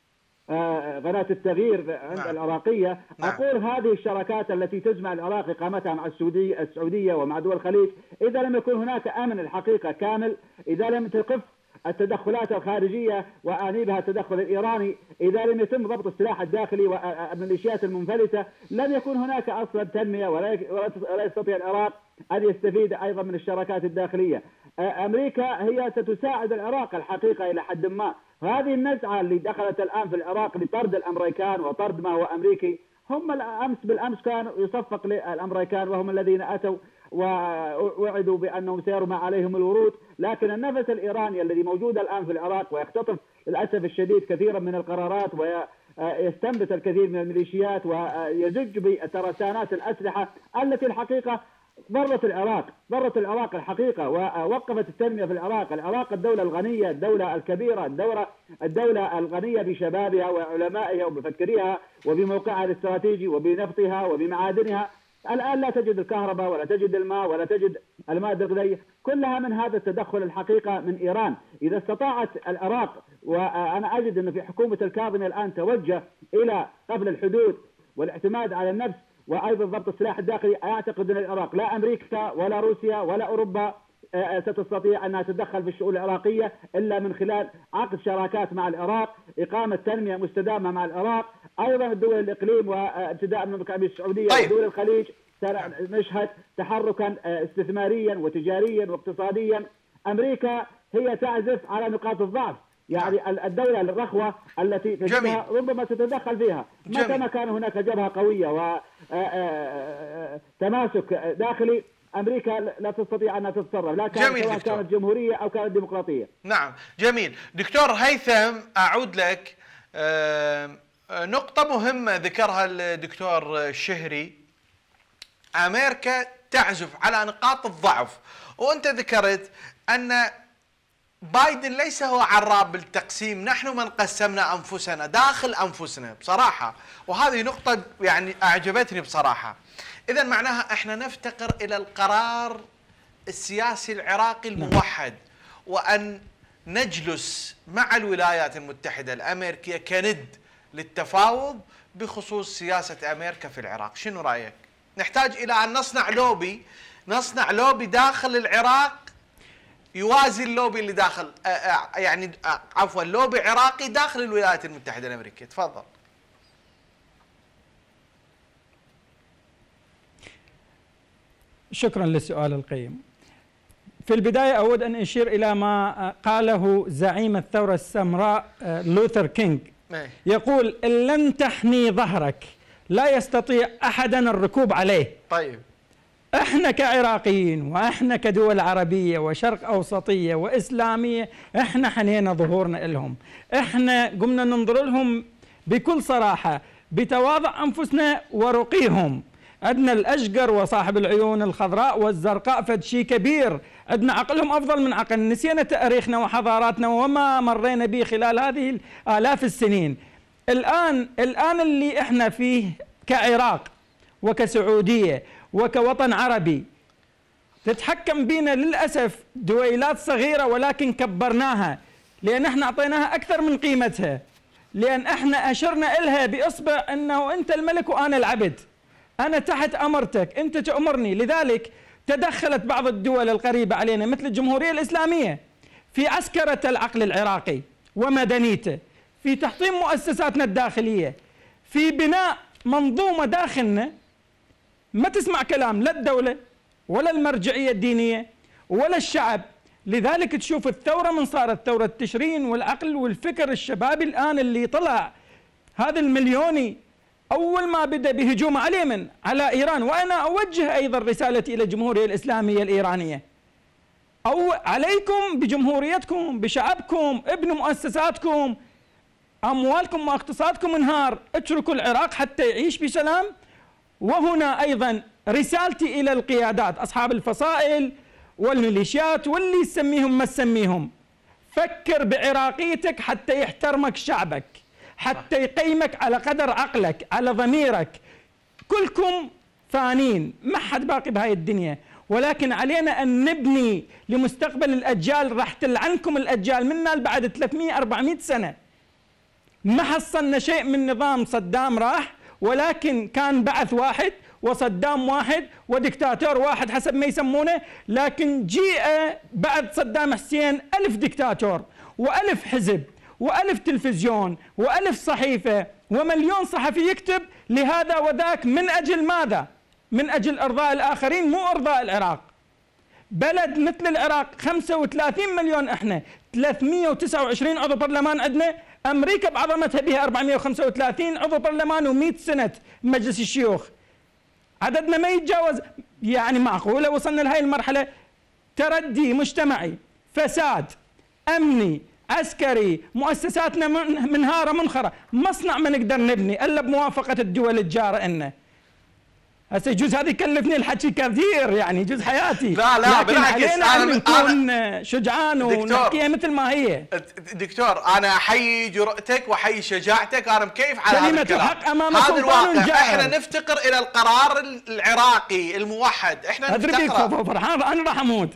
قناة التغيير عند نعم. العراقية نعم. أقول هذه الشراكات التي تجمع العراق إقامتها مع السعودية السعودية ومع دول الخليج، إذا لم يكن هناك أمن الحقيقة كامل، إذا لم تقف التدخلات الخارجية وآنيبها التدخل الإيراني، إذا لم يتم ضبط السلاح الداخلي والميليشيات المنفلتة، لن يكون هناك أصلا تنمية، ولا يستطيع العراق أن يستفيد أيضا من الشراكات الداخلية. أمريكا هي ستساعد العراق الحقيقة إلى حد ما. هذه النزعة اللي دخلت الآن في العراق لطرد الأمريكان وطرد ما هو أمريكي، هم الأمس بالأمس كانوا يصفق للأمريكان، وهم الذين أتوا ووعدوا بأنهم سيرمى عليهم الورود. لكن النفس الإيراني الذي موجود الآن في العراق ويختطف للأسف الشديد كثيرا من القرارات يستنبت الكثير من الميليشيات ويزج بترسانات الأسلحة التي الحقيقة ضرت العراق، ضرت العراق الحقيقة ووقفت التنمية في العراق. العراق الدولة الغنية، الدولة الكبيرة، الدولة الدولة الغنية بشبابها وعلمائها ومفكريها وبموقعها الاستراتيجي وبنفطها وبمعادنها. الآن لا تجد الكهرباء ولا تجد الماء ولا تجد المادة الغذائية، كلها من هذا التدخل الحقيقة من إيران. إذا استطاعت العراق، وأنا أجد أن في حكومة الكاظمي الآن توجه إلى قفل الحدود والاعتماد على النفس وأيضا ضبط السلاح الداخلي، أعتقد أن العراق لا أمريكا ولا روسيا ولا أوروبا ستستطيع أنها تتدخل في الشؤون العراقية إلا من خلال عقد شراكات مع العراق، إقامة تنمية مستدامة مع العراق، أيضا الدول الإقليم وابتداء من المملكة العربية السعودية طيب. ودول الخليج نشهد تحركا استثماريا وتجاريا واقتصاديا. أمريكا هي تعزف على نقاط الضعف، يعني الدولة الرخوة التي تجدها ربما تتدخل فيها. متى ما كان هناك جبهة قوية وتماسك داخلي، أمريكا لا تستطيع أن تتصرف، لا كانت سواء كانت جمهورية أو كانت ديمقراطية. نعم جميل. دكتور هيثم أعود لك. نقطة مهمة ذكرها الدكتور الشهري، أمريكا تعزف على نقاط الضعف، وأنت ذكرت أن بايدن ليس هو عراب بالتقسيم، نحن من قسمنا أنفسنا داخل أنفسنا بصراحة، وهذه نقطة يعني أعجبتني بصراحة. إذا معناها إحنا نفتقر إلى القرار السياسي العراقي الموحد، وأن نجلس مع الولايات المتحدة الأمريكية كند للتفاوض بخصوص سياسة أمريكا في العراق. شنو رأيك؟ نحتاج إلى أن نصنع لوبي، نصنع لوبي داخل العراق يوازي اللوبي اللي داخل يعني عفوا لوبي عراقي داخل الولايات المتحدة الأمريكية. تفضل. شكرا للسؤال القيم. في البداية أود أن أشير إلى ما قاله زعيم الثورة السمراء لوثر كينغ، يقول: إن لم تحني ظهرك لا يستطيع أحدا الركوب عليه. طيب احنا كعراقيين واحنا كدول عربية وشرق أوسطية وإسلامية، احنا حنينا ظهورنا لهم، احنا قمنا ننظر لهم بكل صراحة بتواضع أنفسنا ورقيهم. عندنا الأشقر وصاحب العيون الخضراء والزرقاء، فد شيء كبير، عندنا عقلهم أفضل من عقل، نسينا تاريخنا وحضاراتنا وما مرينا به خلال هذه الآلاف السنين. الآن الآن اللي احنا فيه كعراق وكسعودية وكوطن عربي تتحكم بينا للأسف دويلات صغيرة، ولكن كبرناها لأن احنا أعطيناها أكثر من قيمتها، لأن احنا أشرنا إلها بإصبع أنه أنت الملك وأنا العبد، أنا تحت أمرتك، أنت تأمرني. لذلك تدخلت بعض الدول القريبة علينا مثل الجمهورية الإسلامية في عسكرة العقل العراقي ومدنيته، في تحطيم مؤسساتنا الداخلية، في بناء منظومة داخلنا ما تسمع كلام لا الدولة ولا المرجعية الدينية ولا الشعب. لذلك تشوف الثورة من صارت ثورة تشرين والعقل والفكر الشبابي الآن اللي طلع هذا المليوني أول ما بدأ بهجوم على اليمن على إيران. وأنا أوجه أيضا رسالتي إلى الجمهورية الإسلامية الإيرانية: أو عليكم بجمهوريتكم بشعبكم، ابنوا مؤسساتكم، أموالكم واقتصادكم انهار، اتركوا العراق حتى يعيش بسلام. وهنا أيضا رسالتي إلى القيادات أصحاب الفصائل والميليشيات واللي يسميهم ما تسميهم: فكر بعراقيتك حتى يحترمك شعبك، حتى يقيمك على قدر عقلك على ضميرك. كلكم فانين، ما حد باقي بهاي الدنيا، ولكن علينا أن نبني لمستقبل الأجيال. راح تلعنكم الأجيال منا بعد ثلاثمئة أربعمئة سنة. ما حصلنا شيء من نظام صدام، راح ولكن كان بعث واحد وصدام واحد ودكتاتور واحد حسب ما يسمونه، لكن جيء بعد صدام حسين ألف دكتاتور وألف حزب وألف تلفزيون وألف صحيفة ومليون صحفي يكتب لهذا وذاك. من أجل ماذا؟ من أجل إرضاء الآخرين، مو إرضاء العراق. بلد مثل العراق خمسة وثلاثين مليون، احنا ثلاثمئة وتسعة وعشرين عضو برلمان عندنا، أمريكا بعظمتها بها أربعمئة وخمسة وثلاثين عضو برلمان ومئة سنة مجلس الشيوخ، عددنا ما يتجاوز. يعني معقولة وصلنا لهي المرحلة؟ تردي مجتمعي، فساد أمني، عسكري، مؤسساتنا منهارة منخرة، مصنع ما نقدر نبني إلا بموافقة الدول الجارة إلنا. هسه يجوز هذا يكلفني الحكي كثير، يعني يجوز حياتي، لا لا لكن بالعكس علينا أن نكون أنا شجعان ونحكيها مثل ما هي. دكتور انا احيي جرأتك واحيي شجاعتك، انا مكيف على هذا الكلام. الحق امام هذا سلطان الواقع، جائر. احنا نفتقر الى القرار العراقي الموحد، احنا ادري بيك نفتقره. فرحان انا راح اموت.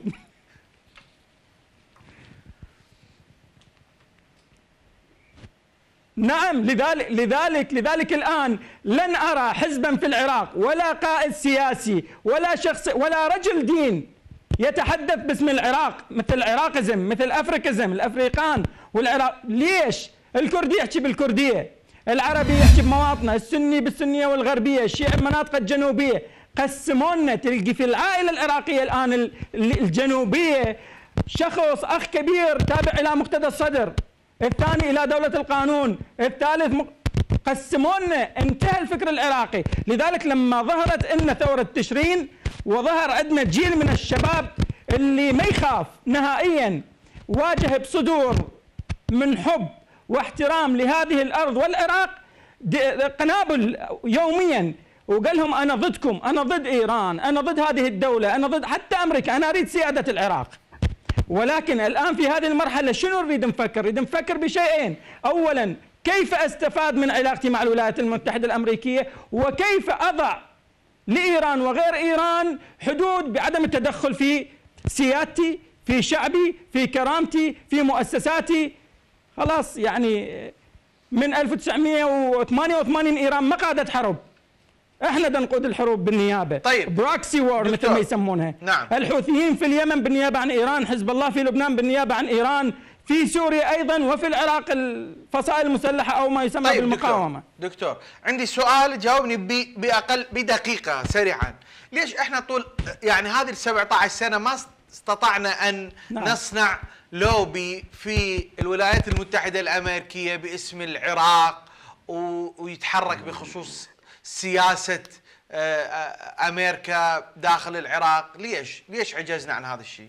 نعم، لذلك لذلك لذلك الآن لن أرى حزبا في العراق ولا قائد سياسي ولا شخص ولا رجل دين يتحدث باسم العراق، مثل العراقزم، مثل الأفريكزم، الأفريقان والعراق. ليش؟ الكردي يحكي بالكردية، العربي يحكي بمواطنه، السني بالسنية والغربية، الشيعي بمناطق الجنوبية. قسمونا، تلقي في العائلة العراقية الآن الجنوبية شخص أخ كبير تابع إلى مقتدى الصدر، الثاني إلى دولة القانون، الثالث م... قسمونا، انتهى الفكر العراقي. لذلك لما ظهرت لنا ثورة تشرين وظهر عندنا جيل من الشباب اللي ما يخاف نهائيا، واجه بصدور من حب واحترام لهذه الأرض والعراق قنابل يوميا، وقال لهم أنا ضدكم، أنا ضد إيران، أنا ضد هذه الدولة، أنا ضد حتى أمريكا، أنا أريد سيادة العراق. ولكن الآن في هذه المرحلة شنو نريد نفكر؟ نريد نفكر بشيئين، أولا كيف أستفاد من علاقتي مع الولايات المتحدة الأمريكية، وكيف أضع لإيران وغير إيران حدود بعدم التدخل في سيادتي، في شعبي، في كرامتي، في مؤسساتي. خلاص يعني من ألف وتسعمئة وثمانية وثمانين إيران ما قادت حرب، احنا بدنا نقود الحروب بالنيابه. طيب بروكسي وور مثل ما يسمونها. نعم. الحوثيين في اليمن بالنيابه عن ايران، حزب الله في لبنان بالنيابه عن ايران، في سوريا ايضا، وفي العراق الفصائل المسلحه او ما يسمى طيب بالمقاومه. دكتور, دكتور عندي سؤال جاوبني باقل بدقيقه سريعا. ليش احنا طول يعني هذه ال سبعة عشر سنه ما استطعنا ان نعم. نصنع لوبي في الولايات المتحده الامريكيه باسم العراق ويتحرك بخصوص سياسة أمريكا داخل العراق؟ ليش؟ ليش عجزنا عن هذا الشيء؟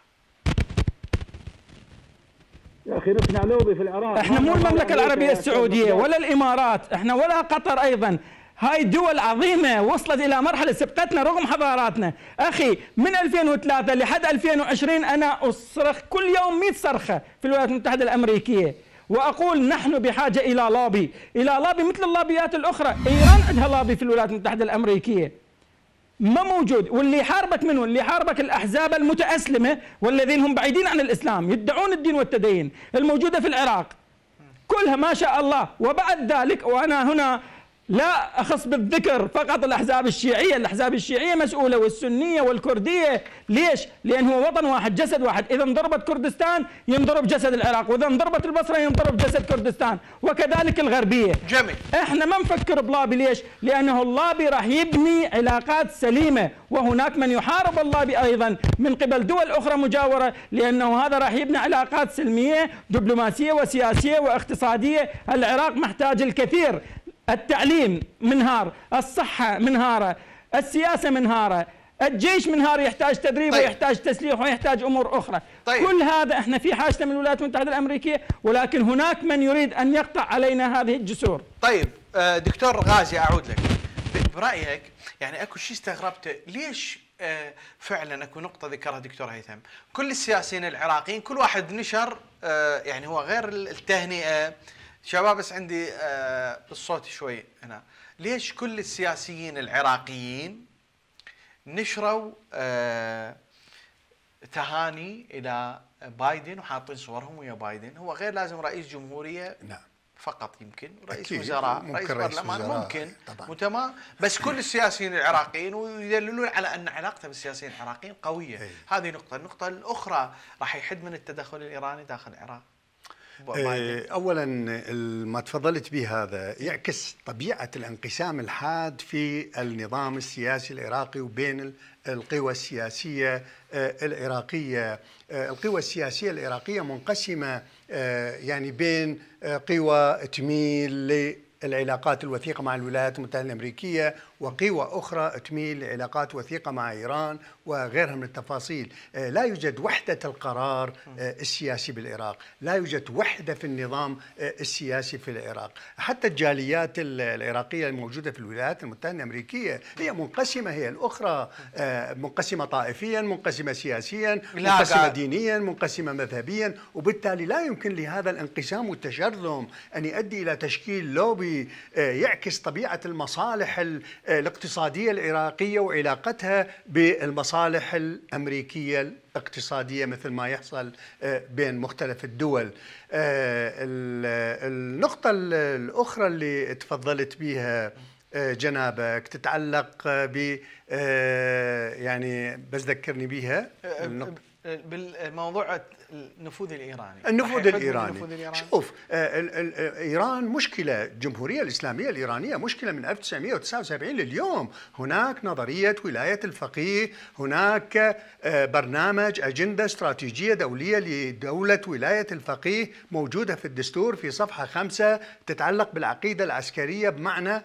يا أخي نصنع لوبي في العراق. احنا مو المملكة العربية السعودية ولا الإمارات، احنا ولا قطر أيضا. هاي دول عظيمة وصلت إلى مرحلة سبقتنا رغم حضاراتنا. أخي من ألفين وثلاثة لحد ألفين وعشرين أنا أصرخ كل يوم مئة صرخة في الولايات المتحدة الأمريكية، وأقول نحن بحاجة إلى لابي، إلى لابي مثل اللابيات الأخرى. إيران عندها لابي في الولايات المتحدة الأمريكية ما موجود، واللي يحاربك منه؟ اللي يحاربك الأحزاب المتأسلمة والذين هم بعيدين عن الإسلام يدعون الدين والتدين الموجودة في العراق كلها ما شاء الله. وبعد ذلك، وأنا هنا لا أخص بالذكر فقط الأحزاب الشيعية، الأحزاب الشيعية مسؤولة والسنية والكردية. ليش؟ لأن هو وطن واحد جسد واحد، إذا انضربت كردستان ينضرب جسد العراق، وإذا انضربت البصرة ينضرب جسد كردستان، وكذلك الغربية. جميل. إحنا ما نفكر بلابي. ليش؟ لأنه اللابي راح يبني علاقات سليمة، وهناك من يحارب اللابي أيضا من قبل دول أخرى مجاورة، لأنه هذا راح يبني علاقات سلمية دبلوماسية وسياسية واقتصادية. العراق محتاج الكثير، التعليم منهار، الصحة منهارة، السياسة منهارة، الجيش منهار، يحتاج تدريب طيب. ويحتاج تسليح ويحتاج أمور أخرى. طيب. كل هذا احنا في حاجة من الولايات المتحدة الأمريكية، ولكن هناك من يريد أن يقطع علينا هذه الجسور. طيب دكتور غازي أعود لك، برأيك يعني أكو شيء استغربته، ليش فعلا أكو نقطة ذكرها دكتور هيثم، كل السياسيين العراقيين كل واحد نشر يعني هو غير التهنئة شباب، بس عندي آه الصوت شوي هنا، ليش كل السياسيين العراقيين نشروا آه تهاني إلى بايدن وحاطين صورهم ويا بايدن؟ هو غير لازم رئيس جمهورية نعم فقط، يمكن رئيس وزراء، رئيس برلمان ممكن طبعا. متمام، بس كل السياسيين العراقيين ويدللون على أن علاقته بالسياسيين العراقيين قوية. أي. هذه نقطة. النقطة الأخرى راح يحد من التدخل الإيراني داخل العراق. أولا ما تفضلت به هذا يعكس طبيعة الانقسام الحاد في النظام السياسي العراقي وبين القوى السياسية العراقية. القوى السياسية العراقية منقسمة يعني بين قوى تميل العلاقات الوثيقة مع الولايات المتحدة الأمريكية، وقوى أخرى تميل لعلاقات وثيقة مع إيران وغيرها من التفاصيل. لا يوجد وحدة القرار السياسي بالعراق، لا يوجد وحدة في النظام السياسي في العراق. حتى الجاليات العراقية الموجودة في الولايات المتحدة الأمريكية هي منقسمة، هي الأخرى منقسمة طائفيا، منقسمة سياسيا، منقسمة دينيا، منقسمة مذهبيا، وبالتالي لا يمكن لهذا الانقسام والتشرذم أن يؤدي إلى تشكيل لوبي يعكس طبيعة المصالح الاقتصادية العراقية وعلاقتها بالمصالح الأمريكية الاقتصادية مثل ما يحصل بين مختلف الدول. النقطة الأخرى اللي تفضلت بها جنابك تتعلق ب يعني بس ذكرني بها بالموضوع النفوذ الإيراني. النفوذ الإيراني. النفوذ الإيراني شوف، إيران مشكلة، الجمهورية الإسلامية الإيرانية مشكلة من ألف وتسعمئة وتسعة وسبعين لليوم. هناك نظرية ولاية الفقيه، هناك برنامج أجندة استراتيجية دولية لدولة ولاية الفقيه موجودة في الدستور في صفحة خمسة تتعلق بالعقيدة العسكرية، بمعنى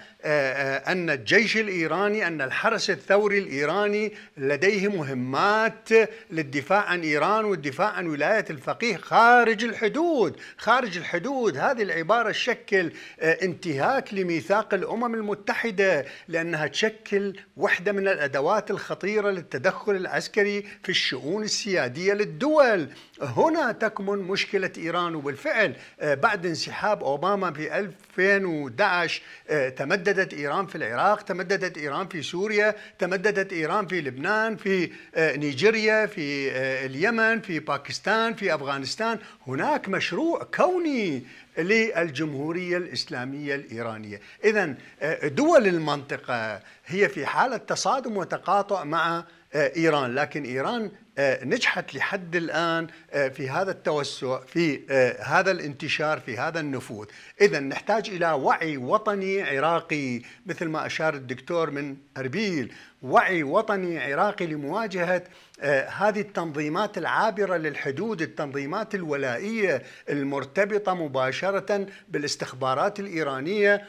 أن الجيش الإيراني، أن الحرس الثوري الإيراني لديه مهمات للدفاع عن إيران والدفاع عن ولاية الفقيه خارج الحدود. خارج الحدود هذه العبارة تشكل انتهاك لميثاق الأمم المتحدة، لأنها تشكل واحدة من الأدوات الخطيرة للتدخل العسكري في الشؤون السيادية للدول. هنا تكمن مشكلة إيران. وبالفعل بعد انسحاب أوباما في ألفين وأحد عشر تمددت إيران في العراق، تمددت إيران في سوريا، تمددت إيران في لبنان، في نيجيريا، في اليمن، في باكستان، في أفغانستان. هناك مشروع كوني للجمهورية الإسلامية الإيرانية. إذن دول المنطقة هي في حالة تصادم وتقاطع مع إيران، لكن إيران نجحت لحد الآن في هذا التوسع، في هذا الانتشار، في هذا النفوذ. إذن نحتاج إلى وعي وطني عراقي مثل ما أشار الدكتور من أربيل، وعي وطني عراقي لمواجهة هذه التنظيمات العابرة للحدود، التنظيمات الولائية المرتبطة مباشرة بالاستخبارات الإيرانية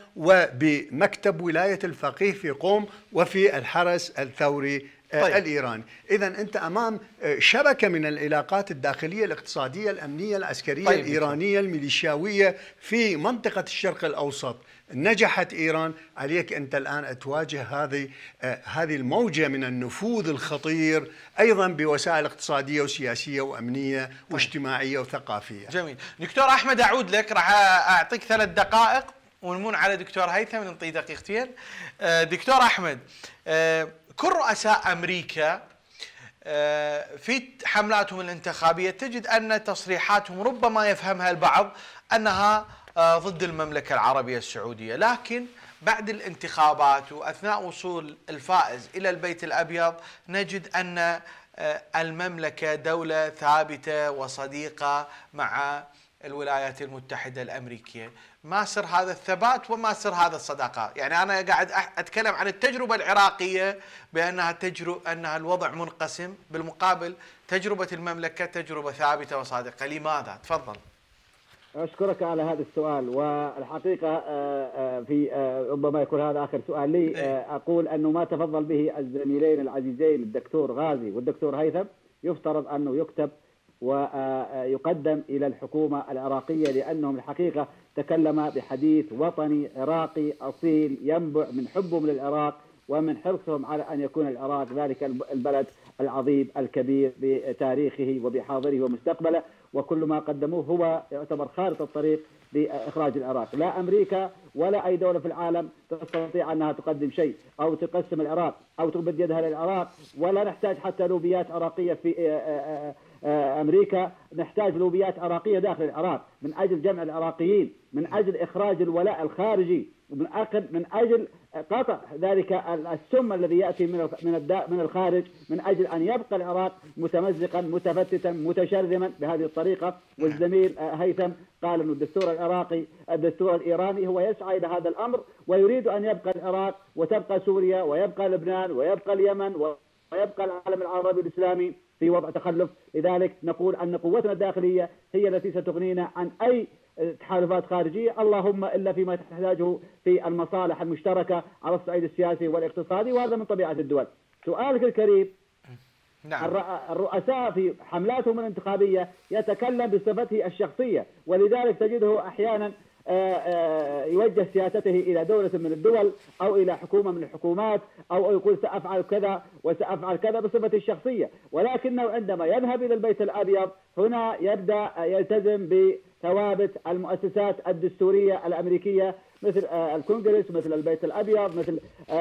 وبمكتب ولاية الفقيه في قم وفي الحرس الثوري طيب. الإيراني. إذن أنت أمام شبكة من العلاقات الداخلية الاقتصادية الأمنية العسكرية طيب. الإيرانية الميليشياوية في منطقة الشرق الأوسط. نجحت إيران، عليك أنت الآن تواجه هذه هذه الموجة من النفوذ الخطير أيضا بوسائل اقتصادية وسياسية وأمنية طيب. واجتماعية وثقافية. جميل. دكتور أحمد أعود لك، راح أعطيك ثلاث دقائق ونمون على دكتور هيثم نعطيه دقيقتين. دكتور أحمد، كل رؤساء أمريكا في حملاتهم الانتخابية تجد أن تصريحاتهم ربما يفهمها البعض أنها ضد المملكة العربية السعودية، لكن بعد الانتخابات وأثناء وصول الفائز إلى البيت الأبيض نجد أن المملكة دولة ثابتة وصديقة مع الولايات المتحدة الأمريكية. ما سر هذا الثبات وما سر هذا الصداقة؟ يعني أنا قاعد أتكلم عن التجربة العراقية بأنها تجربة، أنها الوضع منقسم، بالمقابل تجربة المملكة تجربة ثابتة وصادقة. لماذا؟ تفضل. أشكرك على هذا السؤال، والحقيقة في ربما يكون هذا آخر سؤال لي. أقول أنه ما تفضل به الزميلين العزيزين الدكتور غازي والدكتور هيثم يفترض أنه يكتب ويقدم إلى الحكومة العراقية، لأنهم الحقيقة تكلم بحديث وطني عراقي أصيل ينبع من حبهم للعراق ومن حرصهم على أن يكون العراق ذلك البلد العظيم الكبير بتاريخه وبحاضره ومستقبله، وكل ما قدموه هو يعتبر خارطة الطريق لإخراج العراق. لا أمريكا ولا أي دولة في العالم تستطيع أنها تقدم شيء أو تقسم العراق أو تمد يدها للعراق، ولا نحتاج حتى لوبيات عراقية في أمريكا، نحتاج لوبيات عراقية داخل العراق من أجل جمع العراقيين، من أجل إخراج الولاء الخارجي، من أجل من أجل قطع ذلك السم الذي يأتي من من من الخارج، من أجل أن يبقى العراق متمزقا متفتتا متشرذما بهذه الطريقة. والزميل هيثم قال أن الدستور العراقي الدستور الإيراني هو يسعى إلى هذا الأمر ويريد أن يبقى العراق وتبقى سوريا ويبقى لبنان ويبقى اليمن ويبقى العالم العربي الإسلامي في وضع تخلف. لذلك نقول أن قوتنا الداخلية هي التي ستغنينا عن أي تحالفات خارجية، اللهم إلا فيما تحتاجه في المصالح المشتركة على الصعيد السياسي والاقتصادي، وهذا من طبيعة الدول. سؤالك الكريم، نعم. الرؤساء في حملاتهم الانتخابية يتكلم بصفته الشخصية، ولذلك تجده أحيانا يوجه سياسته إلى دولة من الدول أو إلى حكومة من الحكومات، أو يقول سأفعل كذا وسأفعل كذا بصفته الشخصية، ولكنه عندما يذهب إلى البيت الأبيض هنا يبدأ يلتزم بثوابت المؤسسات الدستورية الأمريكية، مثل الكونغرس، مثل البيت الأبيض، مثل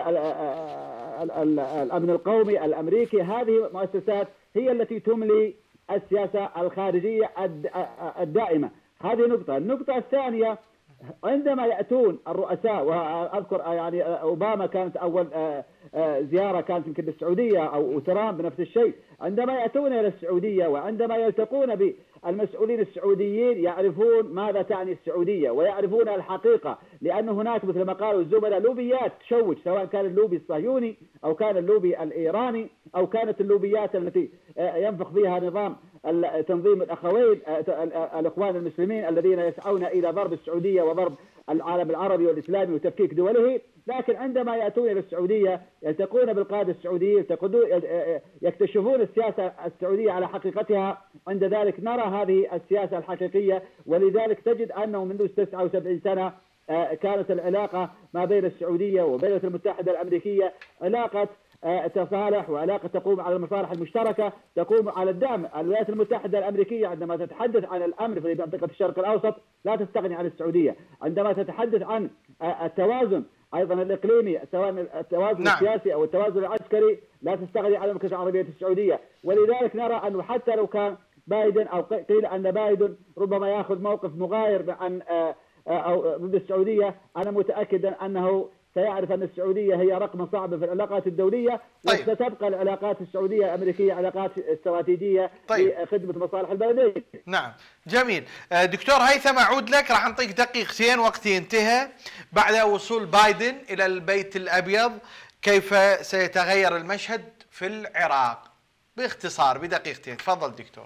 الأمن القومي الأمريكي. هذه مؤسسات هي التي تملي السياسة الخارجية الدائمة. هذه نقطة. النقطة الثانية، عندما يأتون الرؤساء، وأذكر يعني أوباما كانت أول زيارة كانت يمكن للسعودية، أو ترامب نفس الشيء، عندما يأتون إلى السعودية وعندما يلتقون بالمسؤولين السعوديين يعرفون ماذا تعني السعودية ويعرفون الحقيقة، لأن هناك مثل ما قالوا الزملاء لوبيات تشوش، سواء كان اللوبي الصهيوني أو كان اللوبي الإيراني أو كانت اللوبيات التي ينفخ فيها نظام تنظيم الأخوين الإخوان المسلمين الذين يسعون إلى ضرب السعودية وضرب العالم العربي والإسلامي وتفكيك دوله. لكن عندما يأتون إلى السعودية يلتقون بالقادة السعوديين، يكتشفون السياسة السعودية على حقيقتها، عند ذلك نرى هذه السياسة الحقيقية. ولذلك تجد أنه منذ تسعة وسبعين سنة كانت العلاقة ما بين السعودية وبين الولايات المتحدة الأمريكية علاقة تصالح، وعلاقة تقوم على المصالح المشتركة، تقوم على الدعم. الولايات المتحدة الأمريكية عندما تتحدث عن الأمن في منطقة الشرق الأوسط لا تستغني عن السعودية، عندما تتحدث عن التوازن أيضا الإقليمي، سواء التوازن نعم. السياسي أو التوازن العسكري، لا تستغني عن المملكة العربية السعودية. ولذلك نرى أنه حتى لو كان بايدن أو قيل أن بايدن ربما يأخذ موقف مغاير عن أو ضد السعودية، أنا متأكد أنه سيعرف أن السعودية هي رقم صعب في العلاقات الدولية. طيب. وستبقى العلاقات السعودية الأمريكية علاقات استراتيجية طيب. لخدمة مصالح البلدين. نعم جميل. دكتور هيثم أعود لك، راح نعطيك دقيقتين وقت ينتهي. بعد وصول بايدن إلى البيت الأبيض كيف سيتغير المشهد في العراق؟ باختصار بدقيقتين، تفضل دكتور.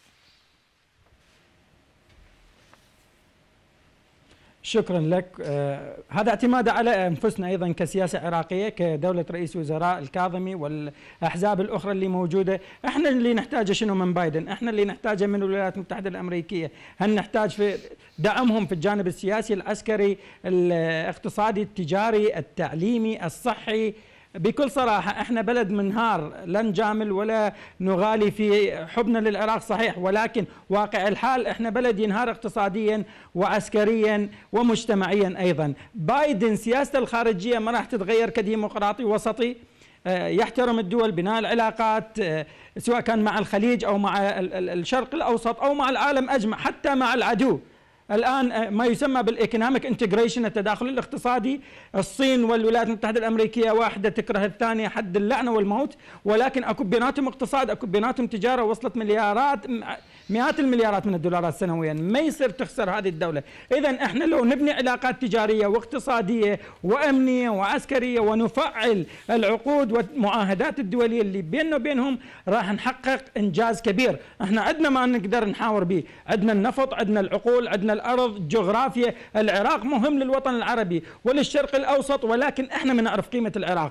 شكرا لك. آه هذا اعتماد على انفسنا ايضا كسياسه عراقيه، كدوله رئيس وزراء الكاظمي والاحزاب الاخرى اللي موجوده. احنا اللي نحتاجه شنو من بايدن؟ احنا اللي نحتاجه من الولايات المتحده الامريكيه. هل نحتاج في دعمهم في الجانب السياسي، العسكري، الاقتصادي، التجاري، التعليمي، الصحي؟ بكل صراحة احنا بلد منهار، لا نجامل ولا نغالي في حبنا للعراق صحيح، ولكن واقع الحال احنا بلد ينهار اقتصاديا وعسكريا ومجتمعيا ايضا. بايدن سياسته الخارجية ما راح تتغير كديمقراطي وسطي يحترم الدول، بناء العلاقات سواء كان مع الخليج او مع الشرق الاوسط او مع العالم اجمع، حتى مع العدو. الآن ما يسمى بالإيكونوميك انتجريشن، التداخل الاقتصادي. الصين والولايات المتحدة الأمريكية واحدة تكره الثانية حد اللعنة والموت، ولكن أكو بيناتهم اقتصاد، أكو بيناتهم تجارة وصلت مليارات، مئات المليارات من الدولارات سنويا. ما يصير تخسر هذه الدولة. إذا احنا لو نبني علاقات تجارية واقتصادية وأمنية وعسكرية ونفعل العقود والمعاهدات الدولية اللي بيننا وبينهم، راح نحقق إنجاز كبير. احنا عندنا ما نقدر نحاور به، عندنا النفط، عندنا العقول، عندنا الأرض، الجغرافيا. العراق مهم للوطن العربي وللشرق الأوسط، ولكن احنا ما نعرف قيمة العراق.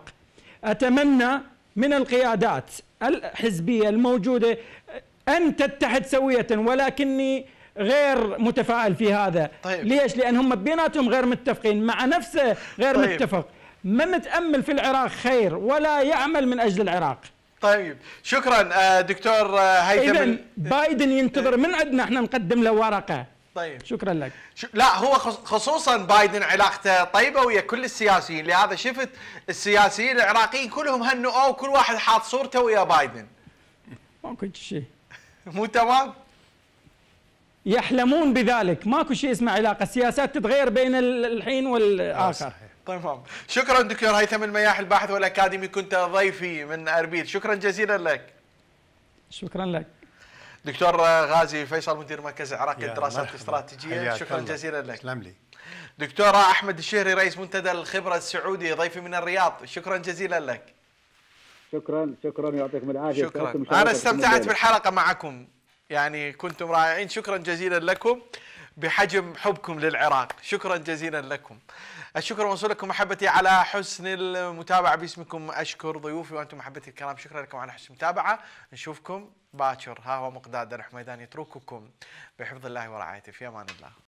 أتمنى من القيادات الحزبية الموجودة أن تتحد سوية، ولكني غير متفائل في هذا. طيب. ليش؟ لأن هم بيناتهم غير متفقين، مع نفسه غير طيب. متفق، ما متأمل في العراق خير ولا يعمل من أجل العراق. طيب شكرا دكتور هيثم. إذن بايدن ينتظر من عندنا احنا نقدم له ورقة. طيب شكرا لك. لا هو خصوصا بايدن علاقته طيبه ويا كل السياسيين، لهذا شفت السياسيين العراقيين كلهم هنؤوا، كل واحد حاط صورته ويا بايدن. ماكو شيء مو تمام؟ يحلمون بذلك، ماكو شيء اسمه علاقه، السياسات تتغير بين الحين والاخر. تمام. شكرا دكتور هيثم المياح الباحث والاكاديمي، كنت ضيفي من اربيل، شكرا جزيلا لك. شكرا لك. دكتور غازي فيصل مدير مركز العراقي للدراسات الاستراتيجيه، شكرا جزيلا لك. تسلم لي. دكتورة احمد الشهري رئيس منتدى الخبره السعودي، ضيفي من الرياض، شكرا جزيلا لك. شكرا شكرا يعطيكم العافيه. شكرا. انا استمتعت بالحلقه معكم، يعني كنتم رائعين، شكرا جزيلا لكم. بحجم حبكم للعراق. شكرا جزيلا لكم. الشكر موصول لكم محبتي على حسن المتابعة. باسمكم أشكر ضيوفي وأنتم محبتي الكرام، شكرا لكم على حسن المتابعة. نشوفكم باكر. ها هو مقداد الحميدان يترككم بحفظ الله ورعايته، في أمان الله.